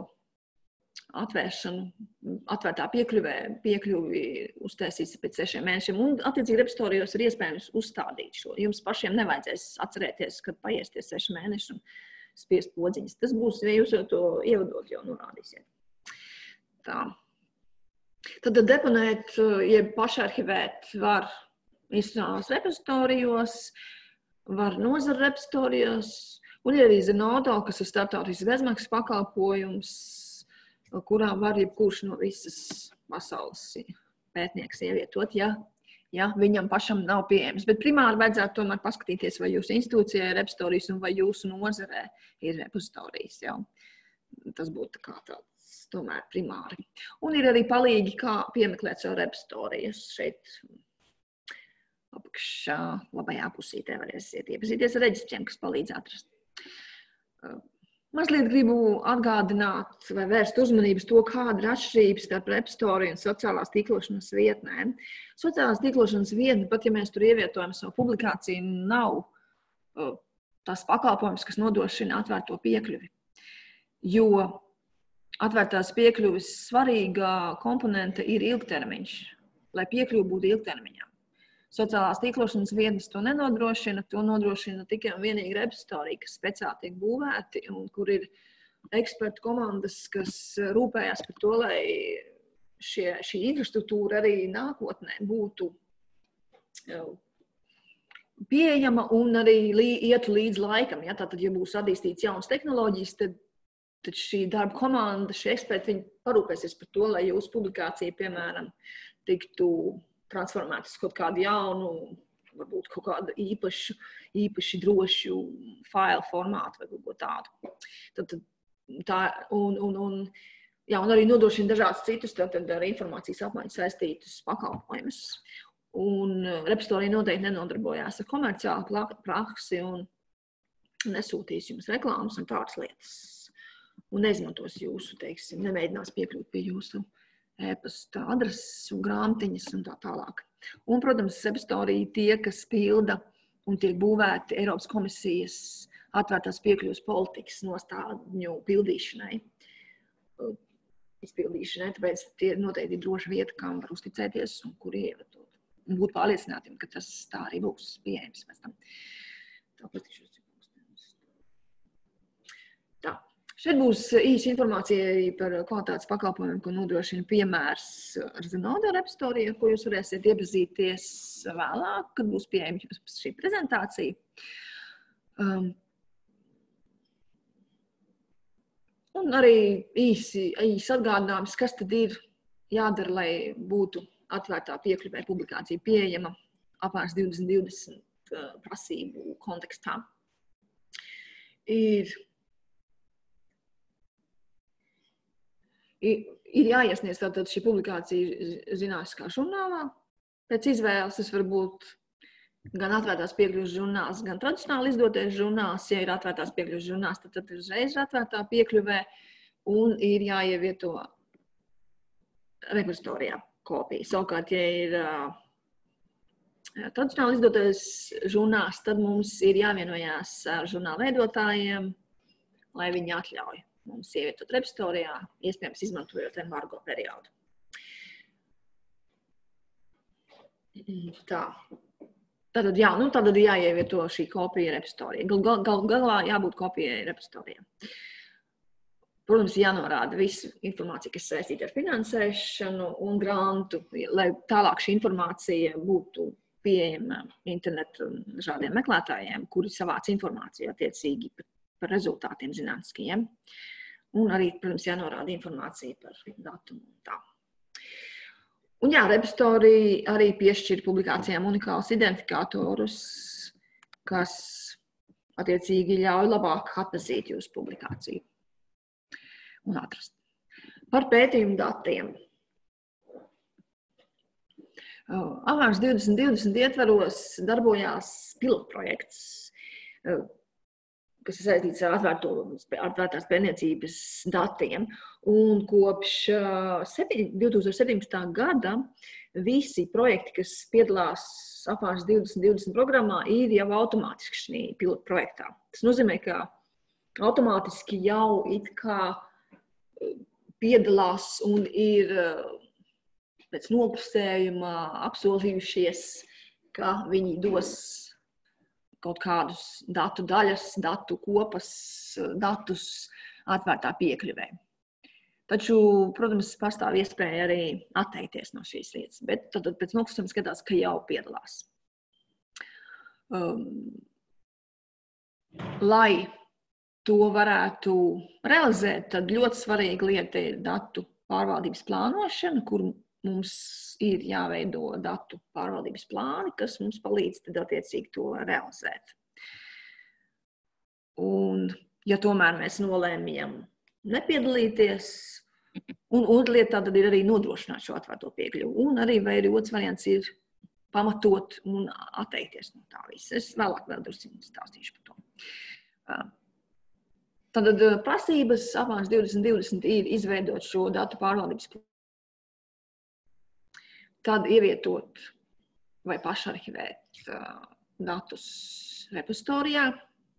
atvērtā piekļuvi uztaisīs pēc 6 mēnešiem. Un, attiecīgi, repozitorijos ir iespējams uzstādīt šo. Jums pašiem nevajadzēs atcerēties, kad paiesties 6 mēneši un spiest podziņas. Tas būs, ja jūs jau to ievadot, jau norādīsiet. Tā. Tad deponēt, jeb pašarhivēt var institucionālos repozitorijos, var nozara repozitorijos, un ir arī Zenodo, kas ir starptautisks bezmaksas pakalpojums. kurā var jebkurš no visas pasaules pētnieks ievietot, ja viņam pašam nav pieejams. Bet primāri vajadzētu tomēr paskatīties, vai jūsu institūcijā ir repozitorijas un vai jūsu nozarē ir repozitorijas. Ja? Tas būtu kā tāds tomēr primāri. Un ir arī palīgi, kā piemeklēt savu repozitorijas. Šeit apakšā labajā pusītē varēsiet iepazīties ar reģistriem, kas palīdz atrast. Mazliet gribu atgādināt vai vērst uzmanības to, kāda ir atšķirības starp repozitoriju un sociālās tīklošanas vietnēm. Sociālās tīklošanas vietne, pat ja mēs tur ievietojam savu publikāciju, nav tas pakalpojums, kas nodrošina atvērto piekļuvi. Jo atvērtās piekļuvis svarīgā komponente ir ilgtermiņš, lai piekļuvi būtu ilgtermiņā. Sociālās tīklošanas vietnes to nodrošina tikai un vienīgi repozitorija, kas speciāli tiek būvēti un kur ir ekspertu komandas, kas rūpējās par to, lai šī infrastruktūra arī nākotnē būtu pieejama un arī ietu līdz laikam. Ja? Tātad, ja būs attīstīts jaunas tehnoloģijas, tad šī darba komanda, šie eksperti, viņi parūpēsies par to, lai jūsu publikācija, piemēram, tiktu transformētas kaut kādu jaunu, varbūt kaut kādu īpaši drošu failu formātu vai kaut ko tādu. Un arī nodrošina dažādus citus ar informācijas apmaiņu saistītus pakalpojumus. Un repozitorija noteikti nenodarbojās ar komerciālu praksi un nesūtīs jums reklāmas un tādas lietas. Un neizmantos jūsu, teiksim, nemēģinās piekļūt pie jūsu e-pasta adreses un grāmatiņas un tā tālāk. Un, protams, repozitorija tie, kas pilda un tiek būvēti Eiropas komisijas atvērtās piekļuvas politikas nostādņu izpildīšanai, tāpēc tie noteikti ir droša vieta, kam var uzticēties un kur ievietot. Un būt pārliecinātiem, ka tas tā arī būs pieejams pēc tam. Tā. Šeit būs īsa informācija par kvalitātes pakalpojumiem, ko nodrošina piemērs ar Zenodo repozitoriju, ko jūs varēsiet iepazīties vēlāk, kad būs pieejama šī prezentācija. Un arī īsi atgādinājums, kas tad ir jādara, lai būtu atvērtā piekļuvē publikācija pieejama apvērs 2020 prasību kontekstā. Ir jāiesniedz tātad šī publikācija zinātniskā žurnālā. Pēc izvēles tas var būt gan atvērtās piekļuves žurnāls, gan tradicionāli izdotais žurnāls. Ja ir atvērtās piekļuves žurnāls, tad uzreiz ir atvērtā piekļuvē un ir jāievieto repozitorijā kopija. Savukārt, ja ir tradicionāli izdotais žurnāls, tad mums ir jāvienojās ar žurnāla veidotājiem, lai viņi atļauj mums ievietot repozitorijā, iespējams izmantojot embargo periodu. Tā. Tātad jāievieto šī kopija repozitorijā. Galā jābūt kopijai repozitorijā. Protams, jānorāda visu informāciju, kas saistīta ar finansēšanu un grantu, lai tālāk šī informācija būtu pieejama internetu dažādiem meklētājiem, kuri savāc informāciju attiecīgi par rezultātiem zinātniskajiem. Un arī, protams, jānorāda informācija par datumu un tā. Un repozitorija arī piešķir publikācijām unikālus identifikatorus, kas attiecīgi ļauj labāk atpazīt jūsu publikāciju un atrast. Par pētījumu datiem. Apvērs 2020 ietvaros darbojās pilotprojekts, kas ir saistīts ar atvērtās pētniecības datiem. Un kopš 2017. gada visi projekti, kas piedalās Apvērs 2020 programmā, ir jau automātiski šī pilotprojektā. Tas nozīmē, ka automātiski jau it kā piedalās un ir pēc noklusējuma apsolījušies, ka viņi dos kaut kādus datu daļas, datu kopas, datus atvērtā piekļuvē. Taču, protams, pastāv iespēja arī atteikties no šīs lietas, bet tad pēc noklusējuma skatās, ka jau piedalās. Lai to varētu realizēt, tad ļoti svarīga lieta ir datu pārvaldības plānošana, kur mums ir jāveido datu pārvaldības plāni, kas mums palīdz tad attiecīgi to realizēt. Un, ja tomēr mēs nolēmjam nepiedalīties, un lieta tad ir arī nodrošināt šo atvērto piekļuvu, un arī vai arī otrs variants ir pamatot un atteikties no tā visa. Es vēlāk vēl drusku stāstīšu par to. Tad prasības apmērs 2020 ir izveidot šo datu pārvaldības plānu, tad ievietot vai pašarhivēt datus repozitorijā,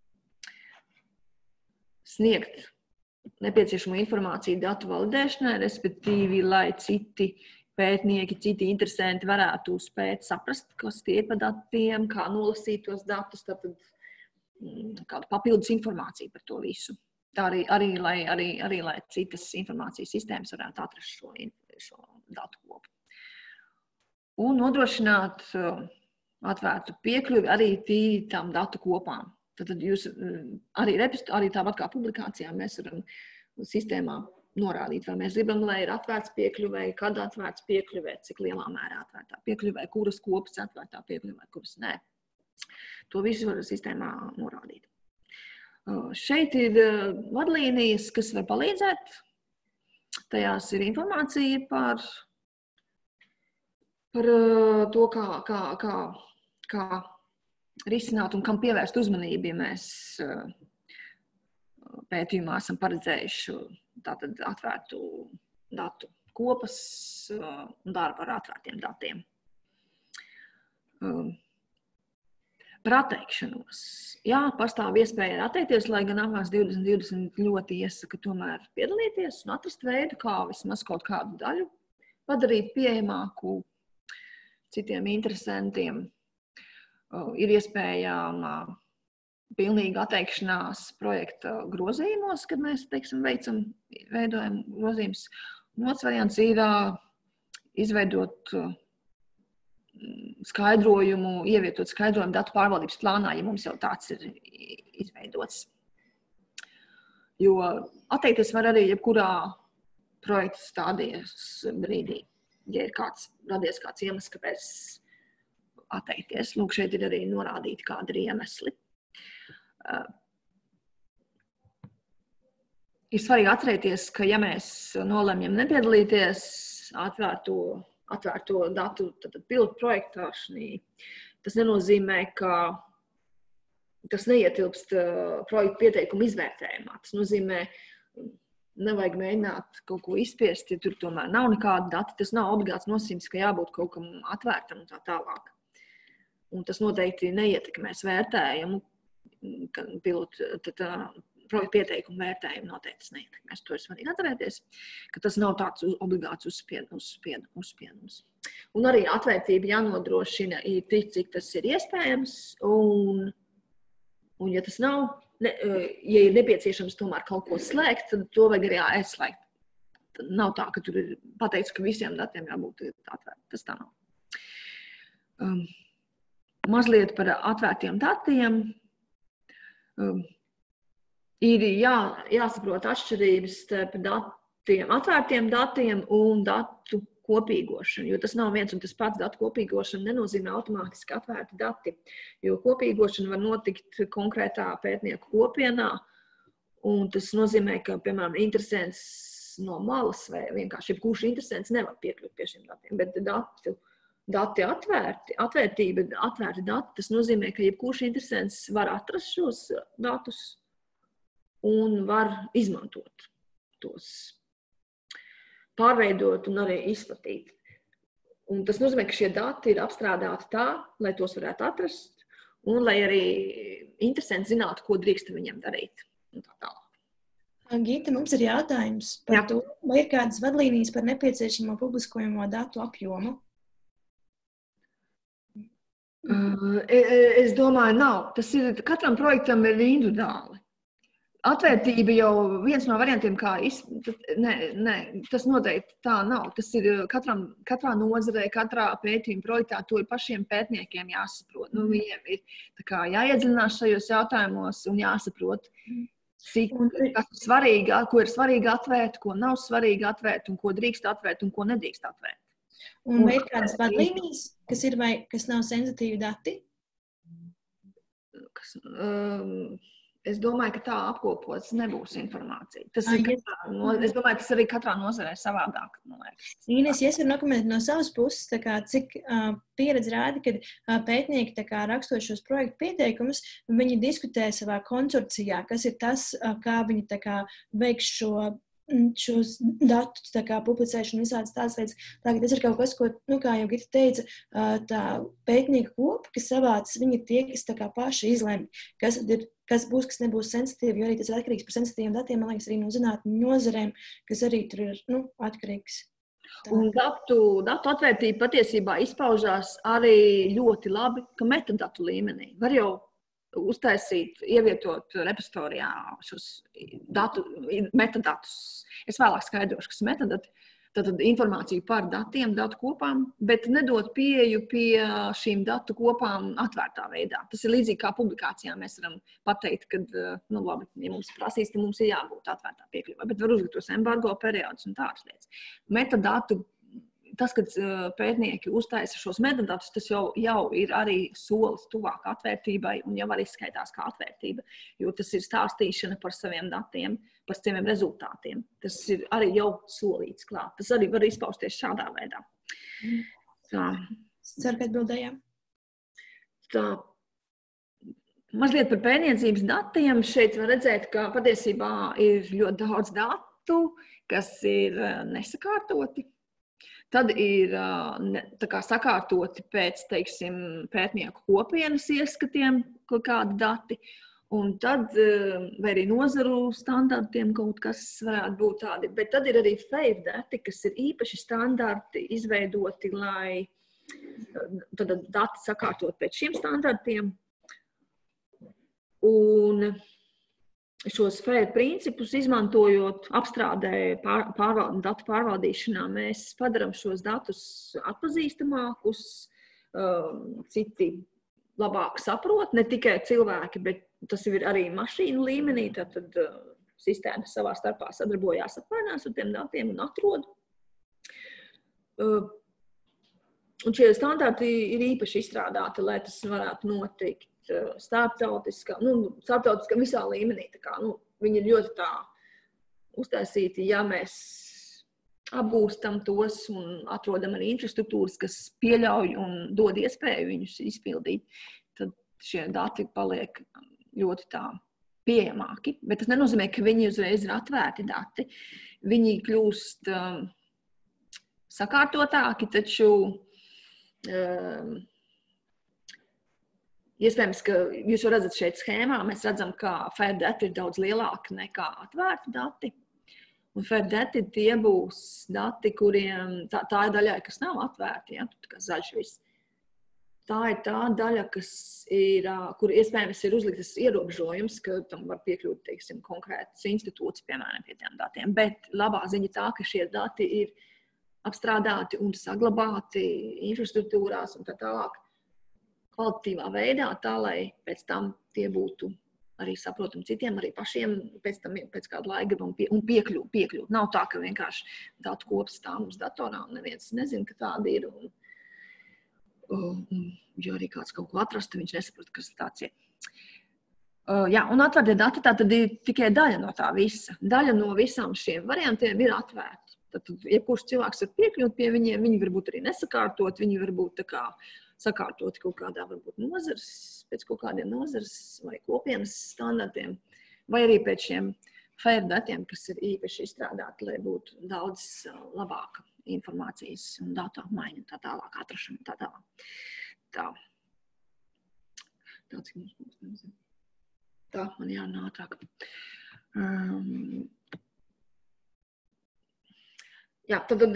sniegt nepieciešamo informāciju datu validēšanai, respektīvi, lai citi pētnieki, citi interesanti varētu spēt saprast, kas tie ir par datiem, kā nolasīt tos datus, tad kādu papildus informāciju par to visu. Tā arī lai citas informācijas sistēmas varētu atrast šo datu kopu. Un nodrošināt atvērtu piekļuvi arī tām datu kopām. Tad jūs arī tāpat kā publikācijām mēs varam sistēmā norādīt, vai mēs gribam, lai ir atvērts piekļuvē, kad atvērts piekļuvē, cik lielā mērā atvērtā piekļuvē, kuras kopas atvērtā piekļuvē, kuras nē. To visu var sistēmā norādīt. Šeit ir vadlīnijas, kas var palīdzēt. Tajās ir informācija par to, kā risināt un kam pievērst uzmanību, ja mēs pētījumā esam paredzējuši tātad atvērtu datu kopas un darbu ar atvērtiem datiem. Par atteikšanos. Jā, pastāv iespēja atteikties, lai gan apmērs 2020 ļoti iesaka tomēr piedalīties un atrast veidu, kā vismaz kaut kādu daļu padarīt pieejamāku citiem interesantiem. Ir iespējama pilnīga atteikšanās projekta grozījumos, kad mēs, teiksim, veidojam grozījumus. Un otrs variants ir izveidot skaidrojumu, ievietot skaidrojumu datu pārvaldības plānā, ja mums jau tāds ir izveidots. Jo atteikties var arī jebkurā projekta stādijas brīdī, ja ir radies kāds iemesls, kāpēc atteikties. Lūk, šeit ir arī norādīti kādi ir iemesli. Ir svarīgi atcerēties, ka ja mēs nolemjam nepiedalīties atvērto datu pilotu projektēšanī, tas nenozīmē, ka tas neietilpst projektu pieteikumu izvērtējumā. Tas nozīmē, nevajag mēģināt kaut ko izspiest, ja tur tomēr nav nekāda data. Tas nav obligāts nosacījums, ka jābūt kaut kam atvērtam un tā tālāk. Un tas noteikti neietekmēs vērtējumu, projektu pieteikumu vērtējumu noteikti tas neietekmēs. To ir svarīgi atcerēties, ka tas nav tāds obligāts uzspiedums. Un arī atvērtība jānodrošina tik, cik tas ir iespējams, un ja tas nav, ja ir nepieciešams tomēr kaut ko slēgt, tad to vajag arī aizslēgt. Tad nav tā, ka tur ir pateikts, ka visiem datiem jābūt atvērti. Tas tā nav. Mazliet par atvērtiem datiem. Ir jāsaprot atšķirības starp atvērtiem datiem un datu kopīgošanu, jo tas nav viens un tas pats. Datu kopīgošana nenozīmē automātiski atvērti dati, jo kopīgošana var notikt konkrētā pētnieku kopienā, un tas nozīmē, ka, piemēram, interesants no malas vai vienkārši jebkurš interesants nevar piekļūt pie šiem datiem, bet dati atvērti dati, tas nozīmē, ka jebkurš interesants var atrast šos datus un var izmantot tos, pārveidot un arī izplatīt. Un tas nozīmē, ka šie dati ir apstrādāti tā, lai tos varētu atrast un lai arī interesanti zinātu, ko drīkst viņiem darīt. Un tā tālāk. Gita, mums ir jautājums par to, vai ir kādas vadlīnijas par nepieciešamo publiskojamo datu apjomu? Es domāju, nav. Tas ir, katram projektam ir individuāli. Atvērtība jau viens no variantiem, tas noteikti tā nav. Tas ir katrā nozarē, katrā pētījuma projektā, to ir pašiem pētniekiem jāsaprot. Viņiem ir jāiedziļinās šajos jautājumos un jāsaprot, kas ir svarīgi, ko ir svarīgi atvērt, ko nav svarīgi atvērt, un ko drīkst atvērt, un ko nedrīkst atvērt. Un vai ir kādas vadlīnijas, kas ir vai kas nav sensitīvi dati? Es domāju, ka tā apkopots nebūs informācija. Es domāju, tas arī katrā nozarē savādāk. Ines, ja es varu nokomentēt no savas puses, cik pieredze rāda, kad pētnieki rakstot šos projektu pieteikumus, viņi diskutē savā konsorcijā, kas ir tas, kā viņi veiks šos datus publicēšanu, visādas tādas lietas. Tas ir kaut kas, ko, kā jau Gita teica, tā pētnieku kopa, kas savāc, viņi ir tie, kas paši izlemj, kas būs, kas nebūs sensitīvi, jo arī tas ir atkarīgs par sensitīviem datiem, man liekas, arī no zinātņu nozarēm, kas arī tur ir, atkarīgs. Un datu atvērtība patiesībā izpaužās arī ļoti labi, ka metadatu līmenī. Var jau uztaisīt, ievietot repozitorijā šos metadatus. Es vēlāk skaidrošu, kas ir metadati. Tātad informāciju par datiem, datu kopām, bet nedot pieeju pie šīm datu kopām atvērtā veidā. Tas ir līdzīgi kā publikācijā. Mēs varam pateikt, ka, labi, ja mums prasīs, tad mums ir jābūt atvērtā piekļuvai, bet var uzlikt tos embargo periodus un tādas lietas. Metadatu, tas, kad pētnieki uztaisa šos metadatus, tas jau ir arī solis tuvāk atvērtībai un jau arī skaitās kā atvērtība, jo tas ir stāstīšana par saviem datiem, par saviem rezultātiem. Tas ir arī jau solīts klāt. Tas arī var izpausties šādā veidā. Tā. Ceru, ka atbildējām. Tā. Mazliet par pētniecības datiem. Šeit var redzēt, ka patiesībā ir ļoti daudz datu, kas ir nesakārtoti. Tad ir sakārtoti pēc, teiksim, pētnieku kopienas ieskatiem kaut kādi dati. Un tad, vai arī nozaru standartiem kaut kas varētu būt tādi. Bet tad ir arī FAIR dati, kas ir īpaši standarti izveidoti, lai tad dati sakārtot pēc šiem standartiem. Un šos FAIR principus izmantojot apstrādē datu pārvaldīšanā, mēs padaram šos datus atpazīstamākus, citi labāk saprot, ne tikai cilvēki, bet tas ir arī mašīnu līmenī, tad sistēmas savā starpā sadarbojās, apmainās ar tiem datiem un atrod. Un šie standarti ir īpaši izstrādāti, lai tas varētu notikt starptautiskā visā līmenī. Viņi ir ļoti tā uztaisīti, ja mēs apgūstam tos un atrodam arī infrastruktūras, kas pieļauj un dod iespēju viņus izpildīt, tad šie dati paliek ļoti tā pieejamāki. Bet tas nenozīmē, ka viņi uzreiz ir atvērti dati. Viņi kļūst sakārtotāki, taču iespējams, ka jūs redzat šeit schēmā, mēs redzam, ka FAIR dati ir daudz lielāki nekā atvērti dati. Un FAIR dati tie būs dati, kuriem tā ir daļai, kas nav atvērti, ja? Tā kā zaļš viss. Tā ir tā daļa, kur iespējams ir uzliktas ierobežojums, ka tam var piekļūt, teiksim, konkrētas institūts, piemēram, pie tiem datiem. Bet labā ziņa tā, ka šie dati ir apstrādāti un saglabāti infrastruktūrās un tā tālāk kvalitatīvā veidā, tā, lai pēc tam tie būtu arī saprotam citiem, arī pašiem pēc kāda laika un piekļūt. Nav tā, ka vienkārši datu kops stāv mums datorā un neviens nezina, ka tāda ir. Ja arī kāds kaut ko atrast, viņš nesaprot, kas tāds ir. Un atvērtie dati tā tad ir tikai daļa no tā visa. Daļa no visām šiem variantiem ir atvērti. Tad, jebkurš cilvēks var piekļūt pie viņiem, viņi var būt arī nesakārtot, viņi var būt tā kā sakārtoti kaut kādā varbūt nozares, pēc kaut kādiem nozares vai kopienas standartiem, vai arī pēc šiem FAIR datiem, kas ir īpaši izstrādāti, lai būtu daudz labāka informācijas un datu apmaiņa un tā tālāk, atrašana un tā tālāk. Tāds, ka mums nezinu. Tā, man jārunā ātrāk. Tad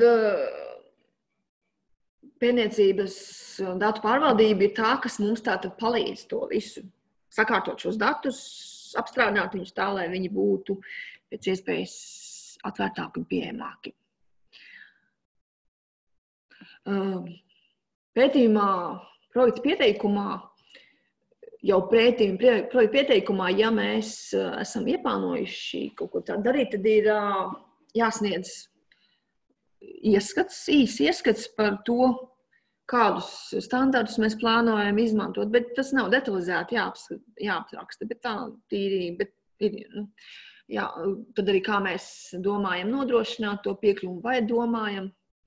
pētniecības datu pārvaldība ir tā, kas mums tātad palīdz to visu. Sakārtot šos datus, apstrādāt viņus tā, lai viņi būtu pēc iespējas atvērtāki un pieejamāki. Pētījumā, projekta pieteikumā jau projekta pieteikumā, ja mēs esam ieplānojuši kaut ko tādu darīt, tad ir jāsniedz īsts ieskats par to, kādus standartus mēs plānojam izmantot, bet tas nav detalizēti jāapraksta, bet tā tīri, tad arī kā mēs domājam nodrošināt to piekļuvu vai domājam,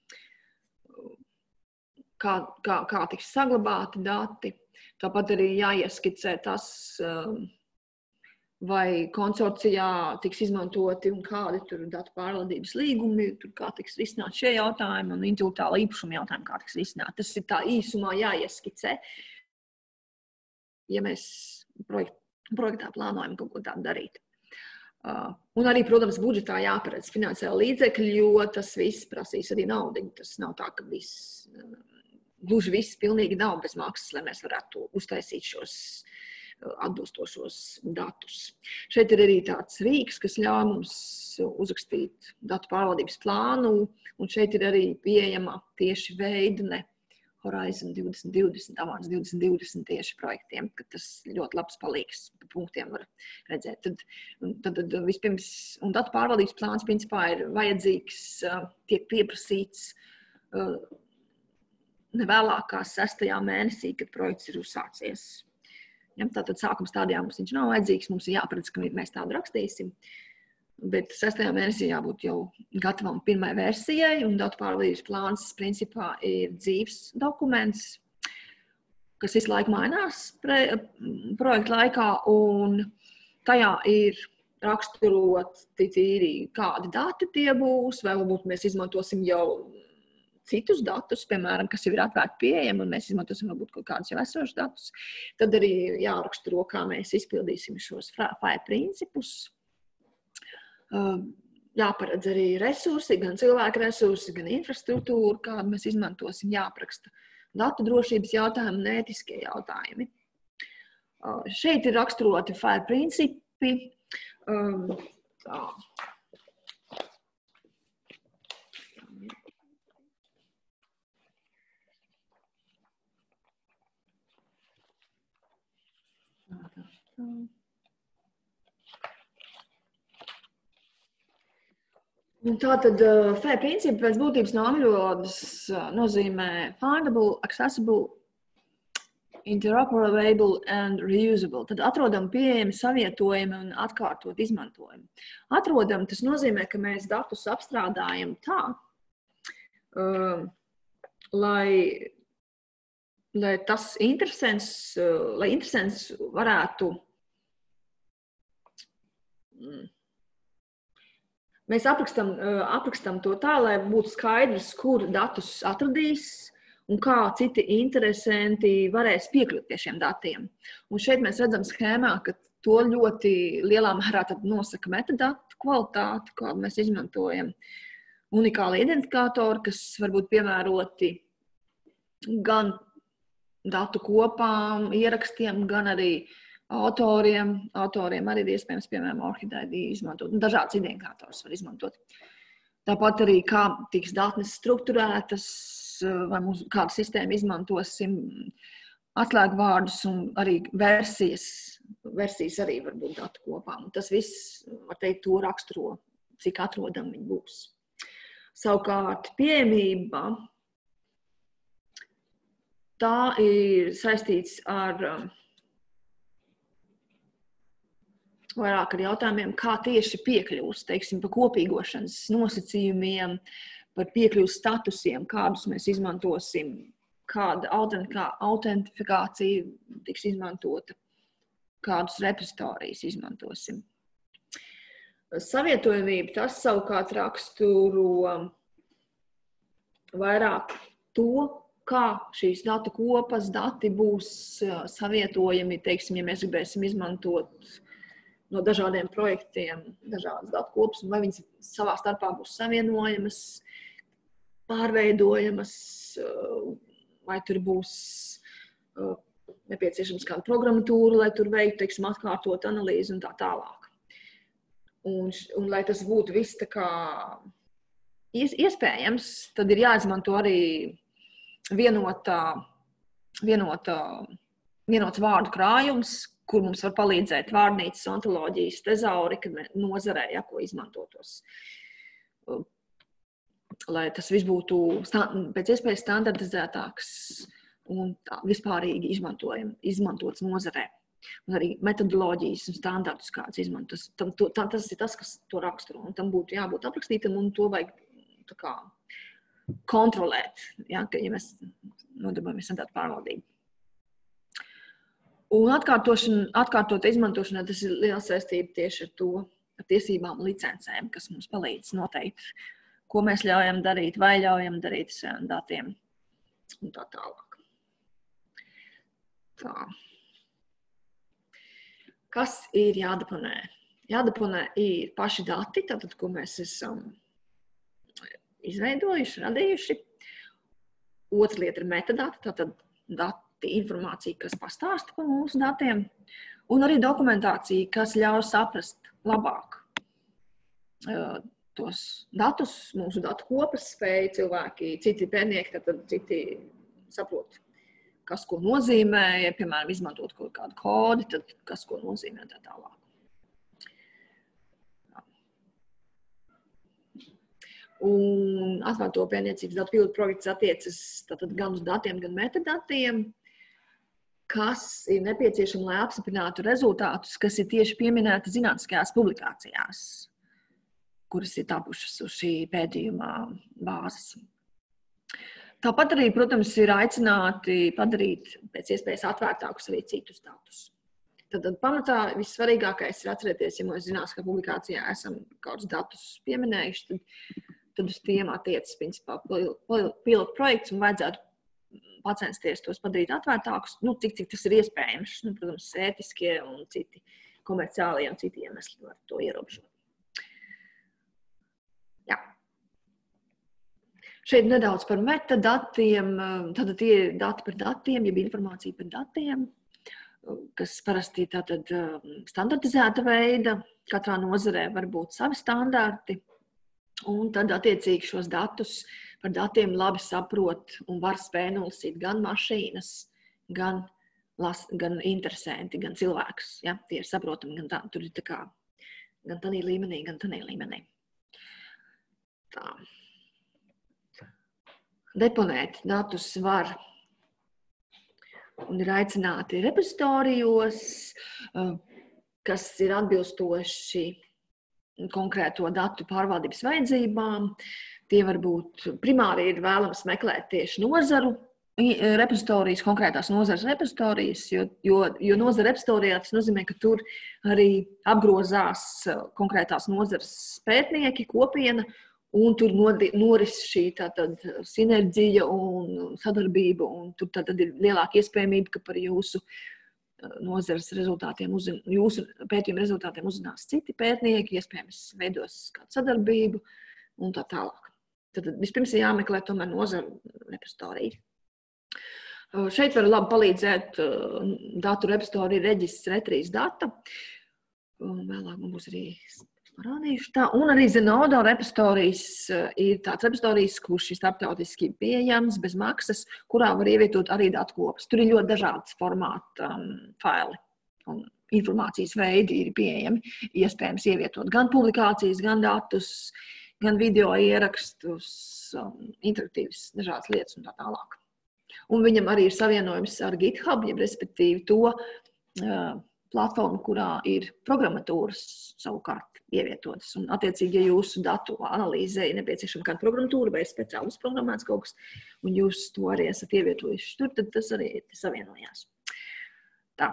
kā tiks saglabāti dati. Tāpat arī jāieskicē tas, vai konsorcijā tiks izmantoti un kādi tur datu pārvaldības līgumi, tur kā tiks risināt šie jautājumi un intelektuāla īpašuma jautājumi, kā tiks risināt. Tas ir tā īsumā jāieskicē, ja mēs projektā plānojam kaut ko tādu darīt. Un arī, protams, budžetā jāparedz finansiāli līdzekļi, jo tas viss prasīs arī naudu. Tas nav tā, ka gluži viss pilnīgi nav bez maksas, lai mēs varētu uztaisīt šos atbilstošos datus. Šeit ir arī tāds rīks, kas ļauj mums uzrakstīt datu pārvaldības plānu, un šeit ir arī pieejama tieši veidne Horizon 2020, Awards 2020 tieši projektiem, ka tas ļoti labs palīgs, pa punktiem var redzēt. Tad vispirms, un datu pārvaldības plāns principā ir vajadzīgs, tiek pieprasīts nevēlākā 6. mēnesī, kad projekts ir uzsācies. Ja, tātad sākuma stādījā mums viņš nav vajadzīgs, mums ir jāparedz, ka mēs tādu rakstīsim, bet 6. mēnesī jābūt jau gatavam pirmai versijai, un datu pārvaldības plāns principā ir dzīves dokuments, kas visu laiku mainās projekta laikā, un tajā ir raksturot tīri, kādi dati tie būs, vai varbūt mēs izmantosim jau citus datus, piemēram, kas jau ir atvērti pieejami, un mēs izmantosim varbūt kaut kādus jau esošus datus. Tad arī jāraksturo, kā mēs izpildīsim šos FAIR principus. Jāparedz arī resursi, gan cilvēku resursi, gan infrastruktūra, kādu mēs izmantosim, jāapraksta datu drošības jautājumi un ētiskie jautājumi. Šeit ir raksturoti FAIR principi. Tātad FAIR principi pēc būtības no angļu valodas nozīmē findable, accessible, interoperable and reusable. Tad atrodam pieejami, savietojami un atkārtot izmantojami. Atrodam, tas nozīmē, ka mēs datus apstrādājam tā, lai tas interesants varētu mēs aprakstam to tā, lai būtu skaidrs, kur datus atradīs un kā citi interesanti varēs piekļūt pie šiem datiem. Un šeit mēs redzam schēmā, ka to ļoti lielā mērā nosaka metadatu kvalitāti, kādu mēs izmantojam. Unikāli identifikātori, kas var būt piemēroti gan datu kopām, ierakstiem, gan arī autoriem. Autoriem arī ir iespējams, piemēram, OrchidID izmantot. Dažādas identifikātors var izmantot. Tāpat arī, kā tiks datnes strukturētas, vai mums kādu sistēmu izmantosim, atslēgvārdus un arī versijas. Versijas arī var būt datu kopām. Tas viss, var teikt, to raksturo, cik atrodam viņi būs. Savukārt, pieejamība, tā ir saistīts ar vairāk ar jautājumiem, kā tieši piekļūst, teiksim, par kopīgošanas nosacījumiem, par piekļūst statusiem, kādus mēs izmantosim, kāda autentifikācija tiks izmantota, kādus repozitorijas izmantosim. Savietojamība, tas savukārt raksturo vairāk to, kā šīs datu kopas, dati būs savietojami, teiksim, ja mēs gribēsim izmantot no dažādiem projektiem, dažādas datu kopas, vai viņas savā starpā būs savienojamas, pārveidojamas, vai tur būs nepieciešams kāda programmatūra, lai tur veiktu, teiksim, atkārtot analīzi un tā tālāk. Un lai tas būtu viss tā kā iespējams, tad ir jāizmanto arī vienota vienots vārdu krājums, kur mums var palīdzēt vārnīcas, ontoloģijas, tezaurika nozarē, ja, ko izmantotos. Lai tas viss būtu pēc iespējas standartizētāks un vispārīgi izmantots nozarē. Un arī metodoloģijas un standartus kāds izmantos. Tas ir tas, kas to raksturo. Un tam būtu jābūt aprakstītam un to vajag tā kā kontrolēt, ja mēs nodarbojamies ar tādu pārvaldību. Un atkārtot izmantošanā tas ir liela saistība tieši ar tiesībām un licencēm, kas mums palīdz noteikt, ko mēs ļaujam darīt, vai ļaujam darīt ar saviem datiem un tā tālāk. Tā. Kas ir jādeponē? Jādeponē ir paši dati, tātad, ko mēs esam izveidojuši, radījuši. Otra lieta ir metadati, tātad dati, informācija, kas pastāsta par mūsu datiem, un arī dokumentācija, kas ļauj saprast labāk tos datus, mūsu datu kopas spēja cilvēki, citi pētnieki, tad citi saprot, kas ko nozīmē, ja, piemēram, izmantot kaut kādu kodi, tad kas ko nozīmē tā tālāk. Un atvērto pētniecības datu pilotu projekts attiecas tātad gan uz datiem, gan metadatiem, kas ir nepieciešami, lai apstiprinātu rezultātus, kas ir tieši pieminēti zinātniskajās publikācijās, kuras ir tapušas uz šī pētījuma bāzes. Tāpat arī, protams, ir aicināti padarīt pēc iespējas atvērtākus arī citus datus. Tad pamatā vissvarīgākais ir atcerēties, ja mēs zinātniskajā publikācijā esam kādus datus pieminējuši, tad uz tiem attiecas, principā, pilotu projekts un vajadzētu pacensties tos padarīt atvērtākus, cik tas ir iespējams. Protams, ētiskie un citi komerciālie un citi iemesli var to ierobežot. Jā. Šeit nedaudz par metadatiem. Tātad tie ir dati par datiem, jeb informācija par datiem, kas parasti tātad standartizēta veida. Katrā nozarē var būt savi standarti. Un tad attiecīgi šos datus par datiem labi saprot un var spēj nolasīt gan mašīnas, gan interesanti, gan cilvēks. Ja? Tie ir saprotami, gan tā, tur ir tā kā gan tādā līmenī, gan tādā līmenī. Tā. Deponēt datus var un ir aicināti repozitorijos, kas ir atbilstoši konkrēto datu pārvaldības vajadzībām. Tie varbūt primāri ir vēlams meklēt tieši nozaru repozitorijas, konkrētās nozares repozitorijas, jo nozara repozitorijā tas nozīmē, ka tur arī apgrozās konkrētās nozares pētnieki, kopiena, un tur noris šī tātad sinerģija un sadarbība, un tur tātad ir lielāka iespējamība, ka par jūsu nozares rezultātiem, jūsu pētījuma rezultātiem uzzinās citi pētnieki, iespējams veidos kādu sadarbību un tā tālāk. Tad vispirms ir jāmeklē tomēr nozaru repozitoriju. Šeit var labi palīdzēt datu repozitorija reģistrs Retrīs data. Vēlāk man būs arī parādījuši tā. Un arī Zenodo repozitorijas ir tāds repozitorijas, kurš ir starptautiski pieejams bez maksas, kurā var ievietot arī datu kopas. Tur ir ļoti dažādas formāta faili un informācijas veidi ir pieejami. Iespējams ievietot gan publikācijas, gan datus, gan video ierakstus, interaktīvas dažādas lietas un tā tālāk. Un viņam arī ir savienojums ar GitHub, jeb respektīvi to platformu, kurā ir programmatūras savukārt ievietotas. Un attiecīgi, ja jūsu datu analīzē ir nepieciešama kāda programmatūra vai speciāls programmēts kaut kas, un jūs to arī esat ievietojuši tur, tad tas arī savienojās. Tā.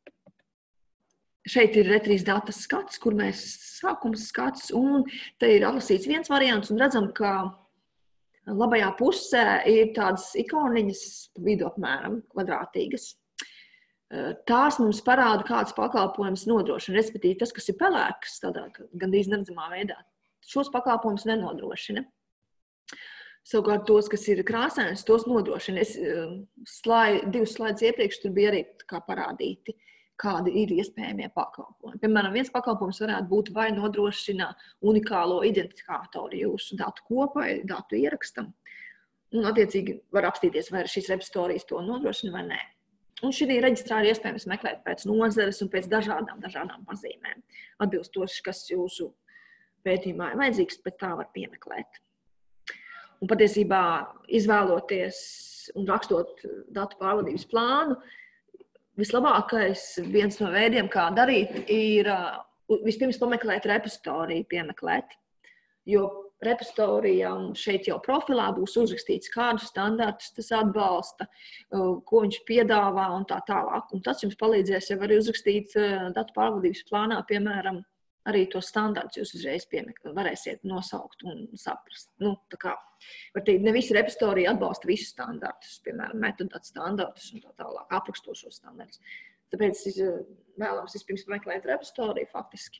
Šeit ir Retrīs data skats, kur mēs sākums skats, un te ir atlasīts viens variants, un redzam, ka labajā pusē ir tādas ikoniņas, vidu apmēram kvadrātīgas. Tās mums parāda, kāds pakalpojums nodrošina, respektīvi tas, kas ir pelēks, tādā gandrīz neredzamā veidā. Šos pakalpojumus nenodrošina. Savukārt tos, kas ir krāsainas, tos nodrošina. Divus slaidus iepriekš tur bija arī kā parādīti, kādi ir iespējamie pakalpojumi. Piemēram, viens pakalpojums varētu būt vai nodrošina unikālo identifikātoru jūsu datu kopai, datu ierakstam. Un attiecīgi var apstīties, vai šīs repozitorijas to nodrošina vai nē. Un šī reģistrā ir iespējams meklēt pēc nozares un pēc dažādām pazīmēm. Atbilstoši, kas jūsu pētījumā ir vajadzīgs, pēc tā var piemeklēt. Un patiesībā izvēloties un rakstot datu pārvaldības plānu, vislabākais viens no veidiem, kā darīt, ir vispirms pameklēt repozitoriju, piemeklēt. Jo repozitorijam šeit jau profilā būs uzrakstīts, kādus standartus tas atbalsta, ko viņš piedāvā un tā tālāk. Un tas jums palīdzēs jau arī uzrakstīt datu pārvaldības plānā, piemēram, arī tos standartus jūs uzreiz varēsiet nosaukt un saprast. Tā kā, var teikt, ne visi repozitoriji atbalsta visus standartus, piemēram, metadatu standartus un tā tālāk, aprakstošos standartus. Tāpēc vēlams vispirms pameklēt repozitoriju faktiski.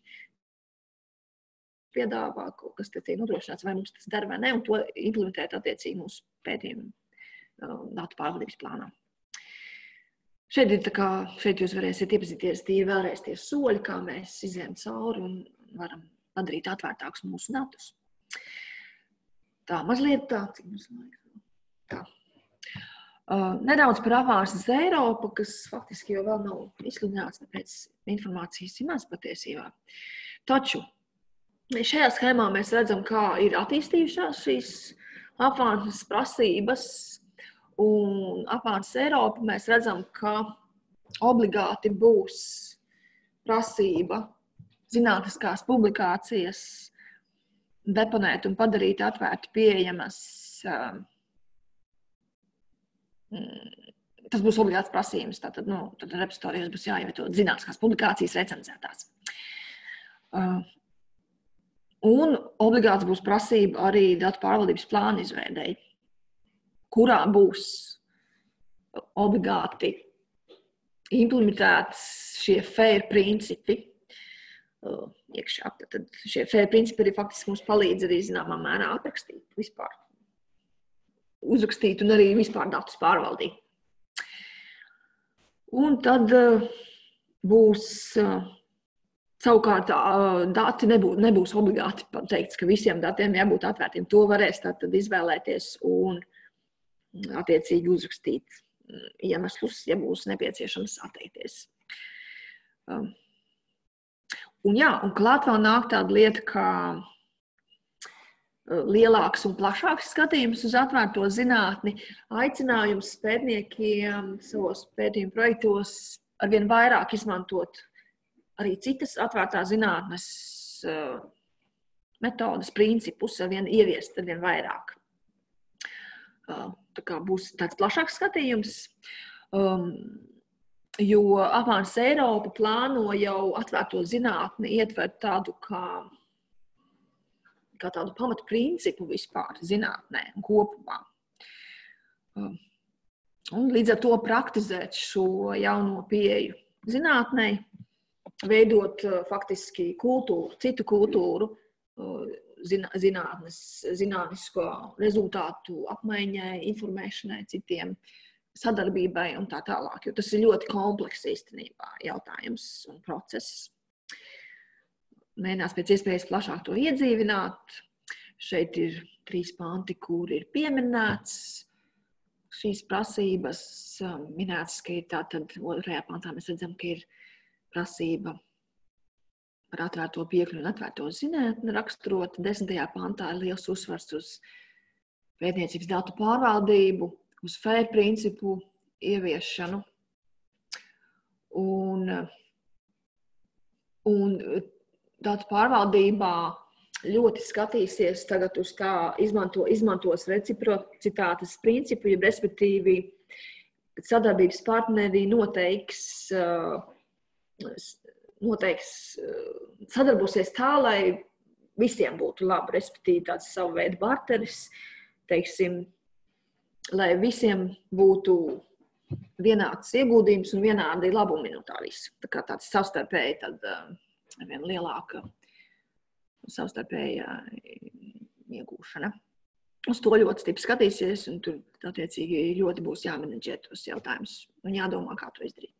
Piedāvā, kas te tiek nodrošināts, vai mums tas dara vai ne, un to implementēt attiecīgi mūsu pētījumu datu pārvaldības plānā. Šeit jūs varēsiet iepazīties vēlreiz tie soļi, kā mēs izējam cauri un varam padarīt atvērtākus mūsu datus. Tā, mazliet tā, cik mums laika. Nedaudz par Apvārsnes Eiropu, kas faktiski jau vēl nav izsludināts, tāpēc informācijas ir maz patiesībā. Taču šajā schēmā mēs redzam, kā ir attīstījušās šīs apvārsnes prasības, un Apvārsnes Eiropa mēs redzam, ka obligāti būs prasība zinātniskās publikācijas deponēt un padarīt atvērti pieejamas. Tas būs obligāts prasījums, tātad repozitorijos būs jāievieto zinātniskās publikācijas recenzētās. Un obligāti būs prasība arī datu pārvaldības plāna izveidei, kurā būs obligāti implementēts šie FAIR principi iekšā. Tad šie FAIR principi arī faktiski mums palīdz arī zināmā mērā aprakstīt vispār, uzrakstīt un arī vispār datus pārvaldīt. Un tad būs savukārt dati nebūs obligāti pateikts, ka visiem datiem jābūt atvērtiem. To varēs tad izvēlēties un attiecīgi uzrakstīt iemeslus, ja būs nepieciešams atteikties. Un klāt vēl nāk tāda lieta, kā lielāks un plašāks skatījums uz atvērto zinātni. Aicinājums pētniekiem savos pētījumu projektos arvien vairāk izmantot arī citas atvērtā zinātnes metodas, principus, arvien ieviest arvien vairāk. Tā kā būs tāds plašāks skatījums, jo Apvārsnes Eiropa plāno jau atvērto zinātni ietvert tādu kā tādu pamatu principu vispār zinātnē un kopumā. Un līdz ar to praktizēt šo jauno pieeju zinātnē, veidot faktiski kultūru, citu kultūru, zinātnisko rezultātu apmaiņai, informēšanai citiem, sadarbībai un tā tālāk, jo tas ir ļoti komplekss īstenībā jautājums un process. Mēģinās pēc iespējas plašāk to iedzīvināt. Šeit ir 3 panti, kur ir pieminēts šīs prasības. Minēts, ka ir tātad 2. pantā mēs redzam, ka ir prasība par atvērto piekļuvi un atvērto zinātni raksturot. 10. pantā ir liels uzsvars uz pētniecības datu pārvaldību, uz FAIR principu ieviešanu. Un datu pārvaldībā ļoti skatīsies tagad uz izmantos reciprocitātes principu, ja respektīvi sadarbības partneri sadarbosies tā, lai visiem būtu labi, respektīvi tāds savu veidu barteris, teiksim, lai visiem būtu vienāds ieguldījums un vienādi labumi no tā visu. Tā kā tāds savstarpēji tad vien lielāka savstarpējā iegūšana. Uz to ļoti stipri skatīsies, un tur attiecīgi ļoti būs jāmenedžē tos jautājumus un jādomā, kā to izdarīt.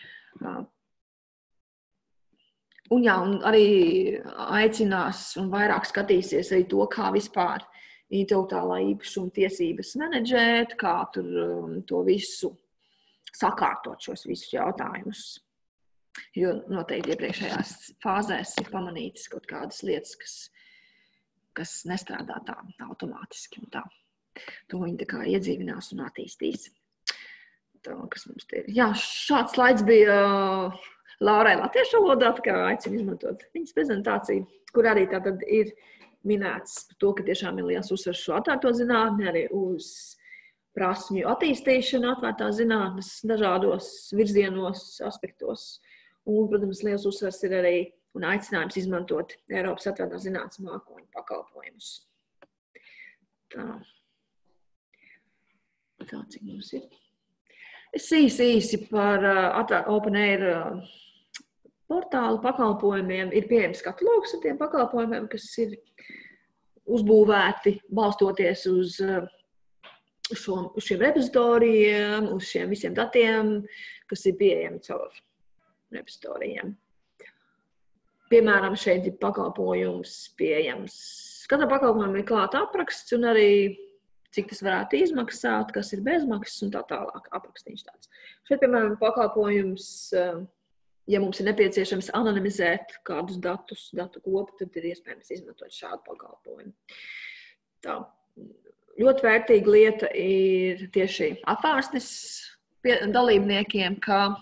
Un arī aicinās un vairāk skatīsies arī to, kā vispār intelektuālā īpašuma tiesības menedžēt, kā tur to visu sakārtot šos visus jautājumus. Jo noteikti iepriekšējās fāzēs ir pamanītas kaut kādas lietas, kas nestrādā tā automātiski. Tā. To viņi tā kā iedzīvinās un attīstīs. Tā, kas mums te ir? Jā, šāds slaids bija Laurai latviešu valodā, tā kā aicinu izmantot viņas prezentāciju, kur arī tātad ir minēts par to, ka tiešām ir liels uzsvars šo atvērto zinātni, arī uz prasmju attīstīšanu atvērtā zinātnes dažādos virzienos, aspektos. Un, protams, liels uzsvars ir arī un aicinājums izmantot Eiropas atvērtā zinātnes mākoņu pakalpojumus. Tā. Tā, cik mums ir? Es īsi par OpenAir portālu pakalpojumiem. Ir pieejams katalogs ar tiem pakalpojumiem, kas ir uzbūvēti balstoties uz šiem repozitorijiem, uz šiem visiem datiem, kas ir pieejami caur repozitorijiem. Piemēram, šeit ir pakalpojums pieejams. Katram pakalpojumam ir klāta apraksts un arī cik tas varētu izmaksāt, kas ir bezmaksas un tā tālāk aprakstīns tāds. Šeit, piemēram, pakalpojums, ja mums ir nepieciešams anonimizēt kādus datus, datu kopu, tad ir iespējams izmantot šādu pakalpojumu. Tā. Ļoti vērtīga lieta ir tieši apvārsnes dalībniekiem,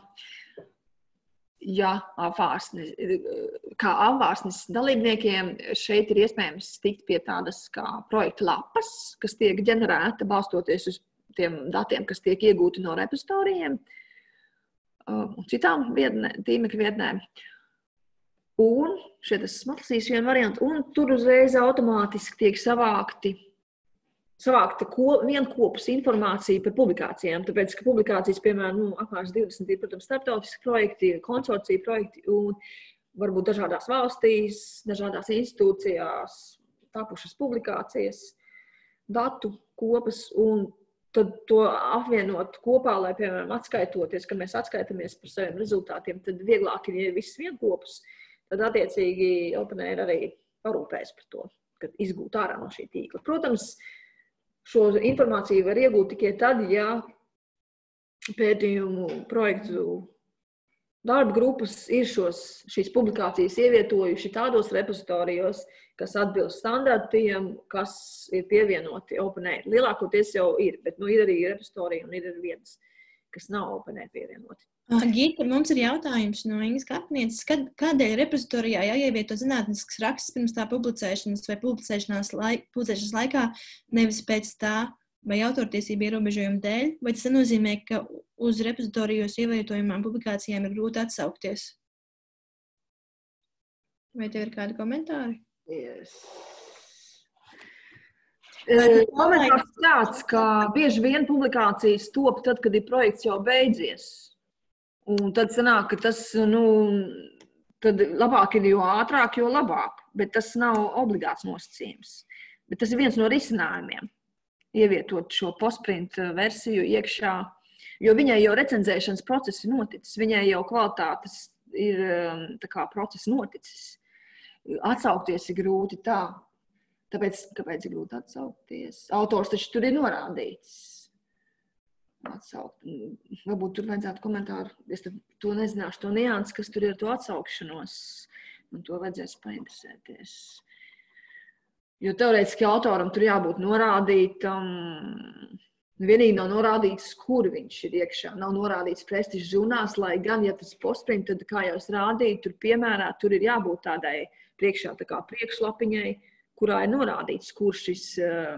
kā apvārsnes dalībniekiem šeit ir iespējams tikt pie tādas kā projekta lapas, kas tiek ģenerēta balstoties uz tiem datiem, kas tiek iegūti no repozitorijiem un citām tīmekļa vietnēm. Un šeit es atlasīšu vienu variantu, un tur uzreiz automātiski tiek savākta vienkopus informācija par publikācijām, tāpēc, ka publikācijas, piemēram, apmērs 20 ir, protams, starptautiski projekti, konsorcija projekti un varbūt dažādās valstīs, dažādās institūcijās tapušas publikācijas, datu kopas un tad to apvienot kopā, lai, piemēram, atskaitoties, kad mēs atskaitamies par saviem rezultātiem, tad vieglāk ir, ja viss vienkopus, tad attiecīgi OpenAir arī parūpēs par to, kad izgūt ārā no šī tīkla. Protams, šo informāciju var iegūt tikai tad, ja pētījumu projektu darba grupas ir šīs publikācijas ievietojuši tādos repozitorijos, kas atbilst standartiem, kas ir pievienoti OpenAir. Lielākoties jau ir, bet ir arī repozitorija un ir vietas, kas nav OpenAir pievienoti. Gita, mums ir jautājums no Ingas Karpnieces. Kādēļ repozitorijā jāievieto zinātnisks raksts pirms tā publicēšanas vai publicēšanas laikā, nevis pēc tā vai autortiesību ierobežojumu dēļ? Vai tas nozīmē, ka uz repozitorijos ievietojumām publikācijām ir grūti atsaukties? Vai tev ir kādi komentāri? Yes. Komentārs tāds, ka bieži vien publikācijas top tad, kad ir projekts jau beidzies. Un tad sanāk, ka tas, tad labāk ir jo ātrāk, jo labāk. Bet tas nav obligāts nosacījums. Bet tas ir viens no risinājumiem. Ievietot šo postprint versiju iekšā, jo viņai jau recenzēšanas process ir noticis. Viņai jau kvalitātes ir tā kā process noticis. Atsaukties ir grūti tā. Kāpēc ir grūti atsaukties? Autors taču tur ir norādīts. Atsaukt. Varbūt tur vajadzētu komentāru. Es to nezināšu, to niansi, kas tur ir to atsaukšanos. Man to vajadzēs painteresēties. Jo teorētiski autoram tur jābūt norādītam. Vienīgi nav norādīts, kur viņš ir iekšā. Nav norādīts prestižs žurnāls, lai gan, ja tas postprint, tad, kā jau es rādīju, tur piemērā, tur ir jābūt tādai priekšā tā kā priekšlapiņai, kurā ir norādīts, kur šis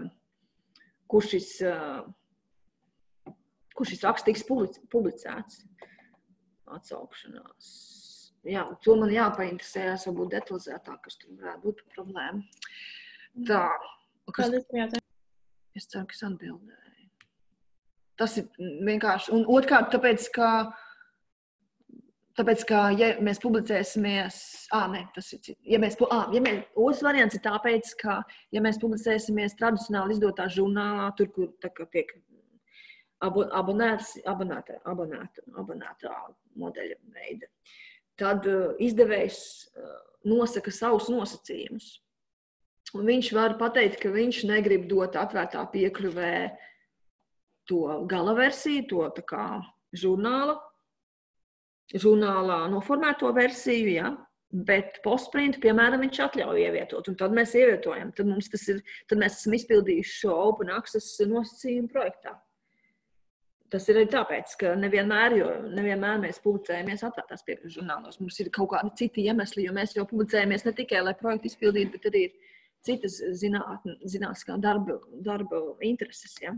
raksts tiks publicēts. Atsaukšanās. Jā, to man jāpainteresējas, varbūt detalizētāk, kas tur varētu būt problēma. Tā. Es ceru, ka es atbildēju. Tas ir vienkārši. Un otrkārt, tāpēc, ka ja mēs publicēsimies, otrs variants ir tāpēc, ka, ja mēs publicēsimies tradicionāli izdotā žurnālā, tur, kur tā kā tiek abonētā modeļa veida, tad izdevējs nosaka savus nosacījumus. Un viņš var pateikt, ka viņš negrib dot atvērtā piekļuvē to gala versiju, to tā kā žurnālā noformēto versiju, ja? Bet postprintu, piemēram, viņš atļauj ievietot, un tad mēs ievietojam. Tad mēs esam izpildījuši šo open access nosacījumu projektā. Tas ir arī tāpēc, ka nevienmēr mēs publicējamies atvērtās piekļuves žurnālos. Mums ir kaut kādi citi iemesli, jo mēs jau publicējamies ne tikai, lai projektu izpildītu, bet arī ir citas zinātniskā darba intereses. Ja?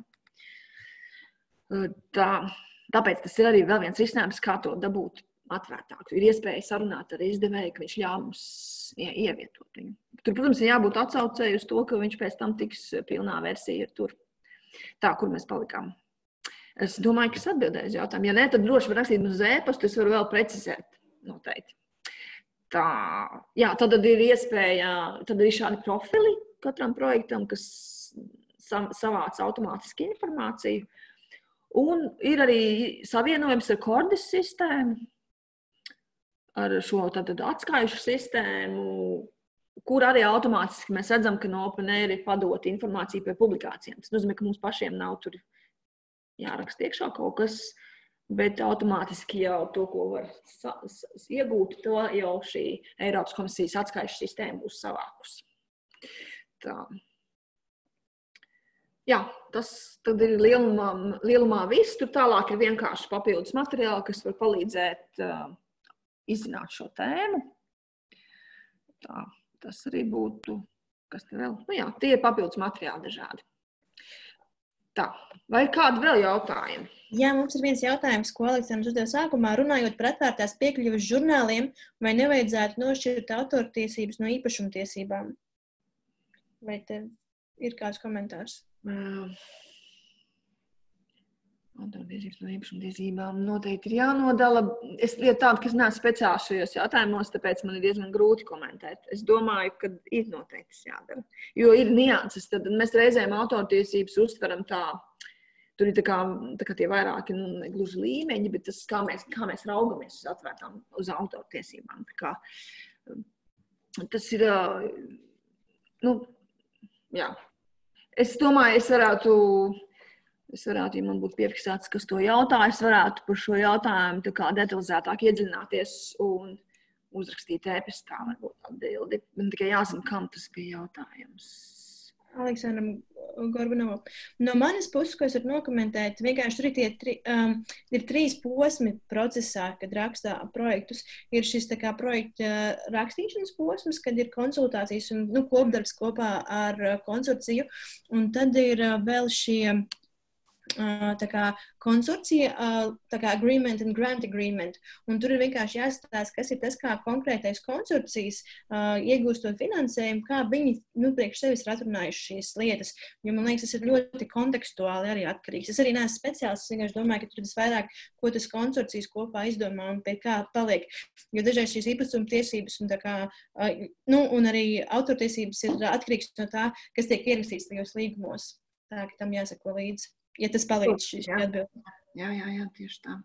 Tāpēc tas ir arī vēl viens risinājums, kā to dabūt atvērtāk. Ir iespēja sarunāt ar izdevēju, ka viņš ļauj mums ievietot viņu. Tur, protams, ir jābūt atsaucēji uz to, ka viņš pēc tam tiks pilnā versija tur. Tā, kur mēs palikām. Es domāju, ka es atbildēju uz jautājumu. Ja ne, tad droši var rakstīt uz e-pastu, es varu vēl precizēt noteikti. Tā, jā, tad ir iespēja, tad ir šādi profili katram projektam, kas savāc automātiski informāciju. Un ir arī savienojums ar Cordis sistēmu, ar šo atskaišu sistēmu, kur arī automātiski mēs redzam, ka no OpenAIR ir padota informācija par publikācijām. Tas nozīmē, ka mums pašiem nav tur jāraksta iekšā kaut kas, bet automātiski jau to, ko var iegūt, to jau šī Eiropas komisijas atskaišu sistēma būs savākusi. Tā. Jā, tas tad ir lielumā viss. Tur tālāk ir vienkārši papildus materiāli, kas var palīdzēt izzināt šo tēmu. Tā, tas arī būtu, kas te vēl? Nu jā, tie ir papildus materiāli dažādi. Tā, vai ir kādi vēl jautājumi? Jā, mums ir viens jautājums, ko Aleksandrs uzdeva sākumā. Runājot par atvērtās piekļuves žurnāliem, vai nevajadzētu nošķirt autortiesības no īpašumtiesībām? Vai tev ir kāds komentārs? Autortiesības no īpašumtiesībām noteikti ir jānodala. Es tādu, ka es neesmu speciāls šajos jautājumos, tāpēc man ir diezgan grūti komentēt. Es domāju, ka ir noteikti jādara. Jo ir nianses, tad mēs reizēm autortiesības uztveram tā, tur ir tā kā tie vairāki, ne gluži līmeņi, bet tas, kā mēs raugamies uz atvērtām, uz autortiesībām. Tā kā, tas ir, jā. Es domāju, es varētu, ja man būtu piefiksēts, kas to jautā, es varētu par šo jautājumu tā kā detalizētāk iedziļināties un uzrakstīt e-pastā, varbūt atbildi. Man tikai jāzina, kam tas bija jautājums. Aleksandram Gorbanovam. No manas puses, ko es varu nokomentēt, vienkārši tur ir 3 posmi procesā, kad rakstā projektus. Ir šis tā kā projekta rakstīšanas posms, kad ir konsultācijas un kopdarbs kopā ar konsorciju. Un tad ir vēl šie tā kā konsorcija, tā kā agreement and grant agreement. Un tur ir vienkārši jāstāsta, kas ir tas, kā konkrētais konsorcijas, iegūstot finansējumu, kā viņi priekš sevis ir atrunājuši šīs lietas. Jo man liekas, tas ir ļoti kontekstuāli arī atkarīgs. Es arī neesmu speciālists, es vienkārši domāju, ka tur tas vairāk, ko tas konsorcijas kopā izdomā un pie kā paliek. Jo dažreiz šīs īpašuma tiesības un tā kā, un arī autortiesības ir atkarīgs no tā, kas tiek ierakstīts tajos līgumos. Tā, ka tam jāsako līdzi. Ja tas palīdz šīs atbildi. Jā, tieši tā.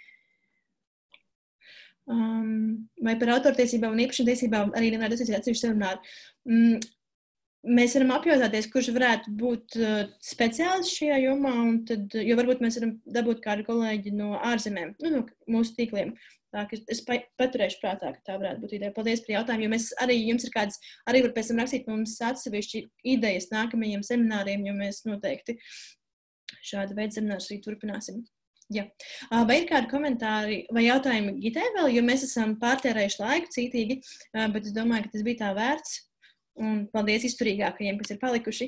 Vai par autortiesībām un īpašumtiesībām arī nevar uzsākt atsevišķu semināru. Mēs varam apjautāties, kurš varētu būt speciālists šajā jomā, un tad, jo varbūt mēs varam dabūt kādu kolēģi no ārzemēm, no mūsu tīkliem. Tā, es paturēšu prātā, ka tā varētu būt ideja. Paldies par jautājumu, jo mēs arī, jums ir kāds, arī var pēc tam rakstīt mums atsevišķi idejas nākamajiem semināriem, jo mēs noteikti šādu veidu seminārus arī turpināsim. Jā. Vai ir kādi komentāri vai jautājumi Gitē vēl, jo mēs esam pārtērējuši laiku cītīgi, bet es domāju, ka tas bija tā vērts. Un paldies izturīgākajiem, kas ir palikuši.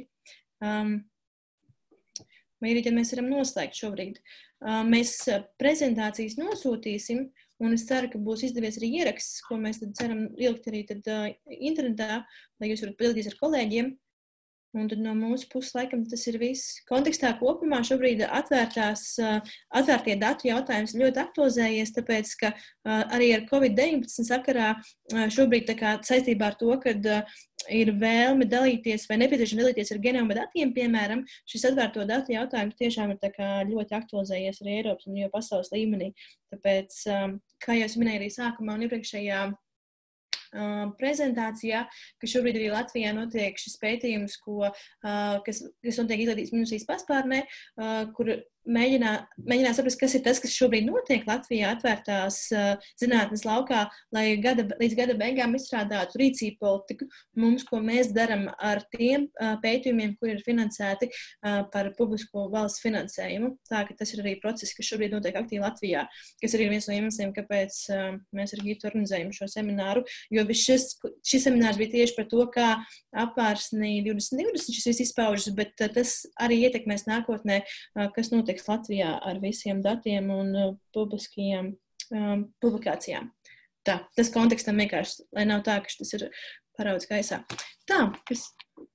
Vai arī, ja mēs varam noslēgt šobrīd. Mēs prezentācijas nosūtīsim, un es ceru, ka būs izdevies arī ieraksts, ko mēs tad ceram ielikt arī tad internetā, lai jūs varat padalīties ar kolēģiem. Un tad no mūsu puses, laikam, tas ir viss. Kontekstā kopumā šobrīd atvērtie datu jautājums ļoti aktualizējies, tāpēc, ka arī ar COVID-19 sakarā šobrīd tā kā saistībā ar to, kad ir vēlme dalīties vai nepieciešami dalīties ar genoma datiem, piemēram, šis atvērto datu jautājums tiešām ir tā kā ļoti aktualizējies arī Eiropas un jau pasaules līmenī. Tāpēc, kā jau es minēju arī sākumā un iepriekšējā prezentācijā, ka šobrīd arī Latvijā notiek šis pētījums, kas notiek Izglītības ministrijas paspārnē, kur mēģināt saprast, kas ir tas, kas šobrīd notiek Latvijā atvērtās zinātnes laukā, lai līdz gada beigām izstrādātu rīcību politiku mums, ko mēs daram ar tiem pētījumiem, kur ir finansēti par publisko valsts finansējumu. Tā, ka tas ir arī process, kas šobrīd notiek aktīvi Latvijā, kas ir viens no iemesliem, kāpēc mēs ar Gitu organizējam šo semināru, jo šis seminārs bija tieši par to, kā apvērsnī 2020 šis viss izpaužas, bet tas arī ietekmēs nākotnē, kas notiek Latvijā ar visiem datiem un publiskajām publikācijām. Tā, tas kontekstam vienkārši, lai nav tā, ka tas ir paraudzis gaisā. Tā, kas...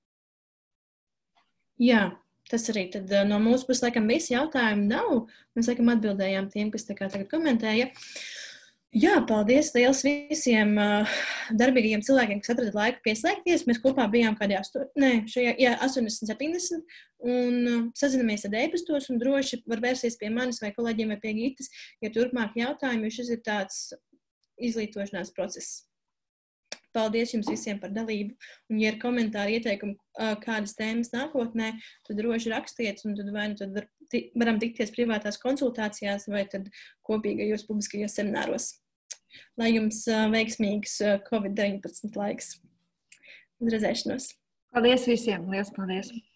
Jā, tas arī tad no mūsu puses, laikam, visi jautājumi nav. Mēs, laikam, atbildējām tiem, kas tā kā tagad komentēja. Jā, paldies liels visiem darbīgajiem cilvēkiem, kas atrada laiku pieslēgties. Mēs kopā bijām kādi 80-70 un sazinamies ar e-pastos un droši var vērsties pie manis vai kolēģiem vai pie Gitas, ja turpmāk jautājumi, jo šis ir tāds izglītošanās process. Paldies jums visiem par dalību. Un, ja ir komentāri, ieteikumi, kādas tēmas nākotnē, tad droši rakstiet, un tad vai nu tad varam tikties privātās konsultācijās vai tad kopīgajos publiskajos semināros. Lai jums veiksmīgs COVID-19 laiks. Uz redzēšanos. Paldies visiem. Liels paldies.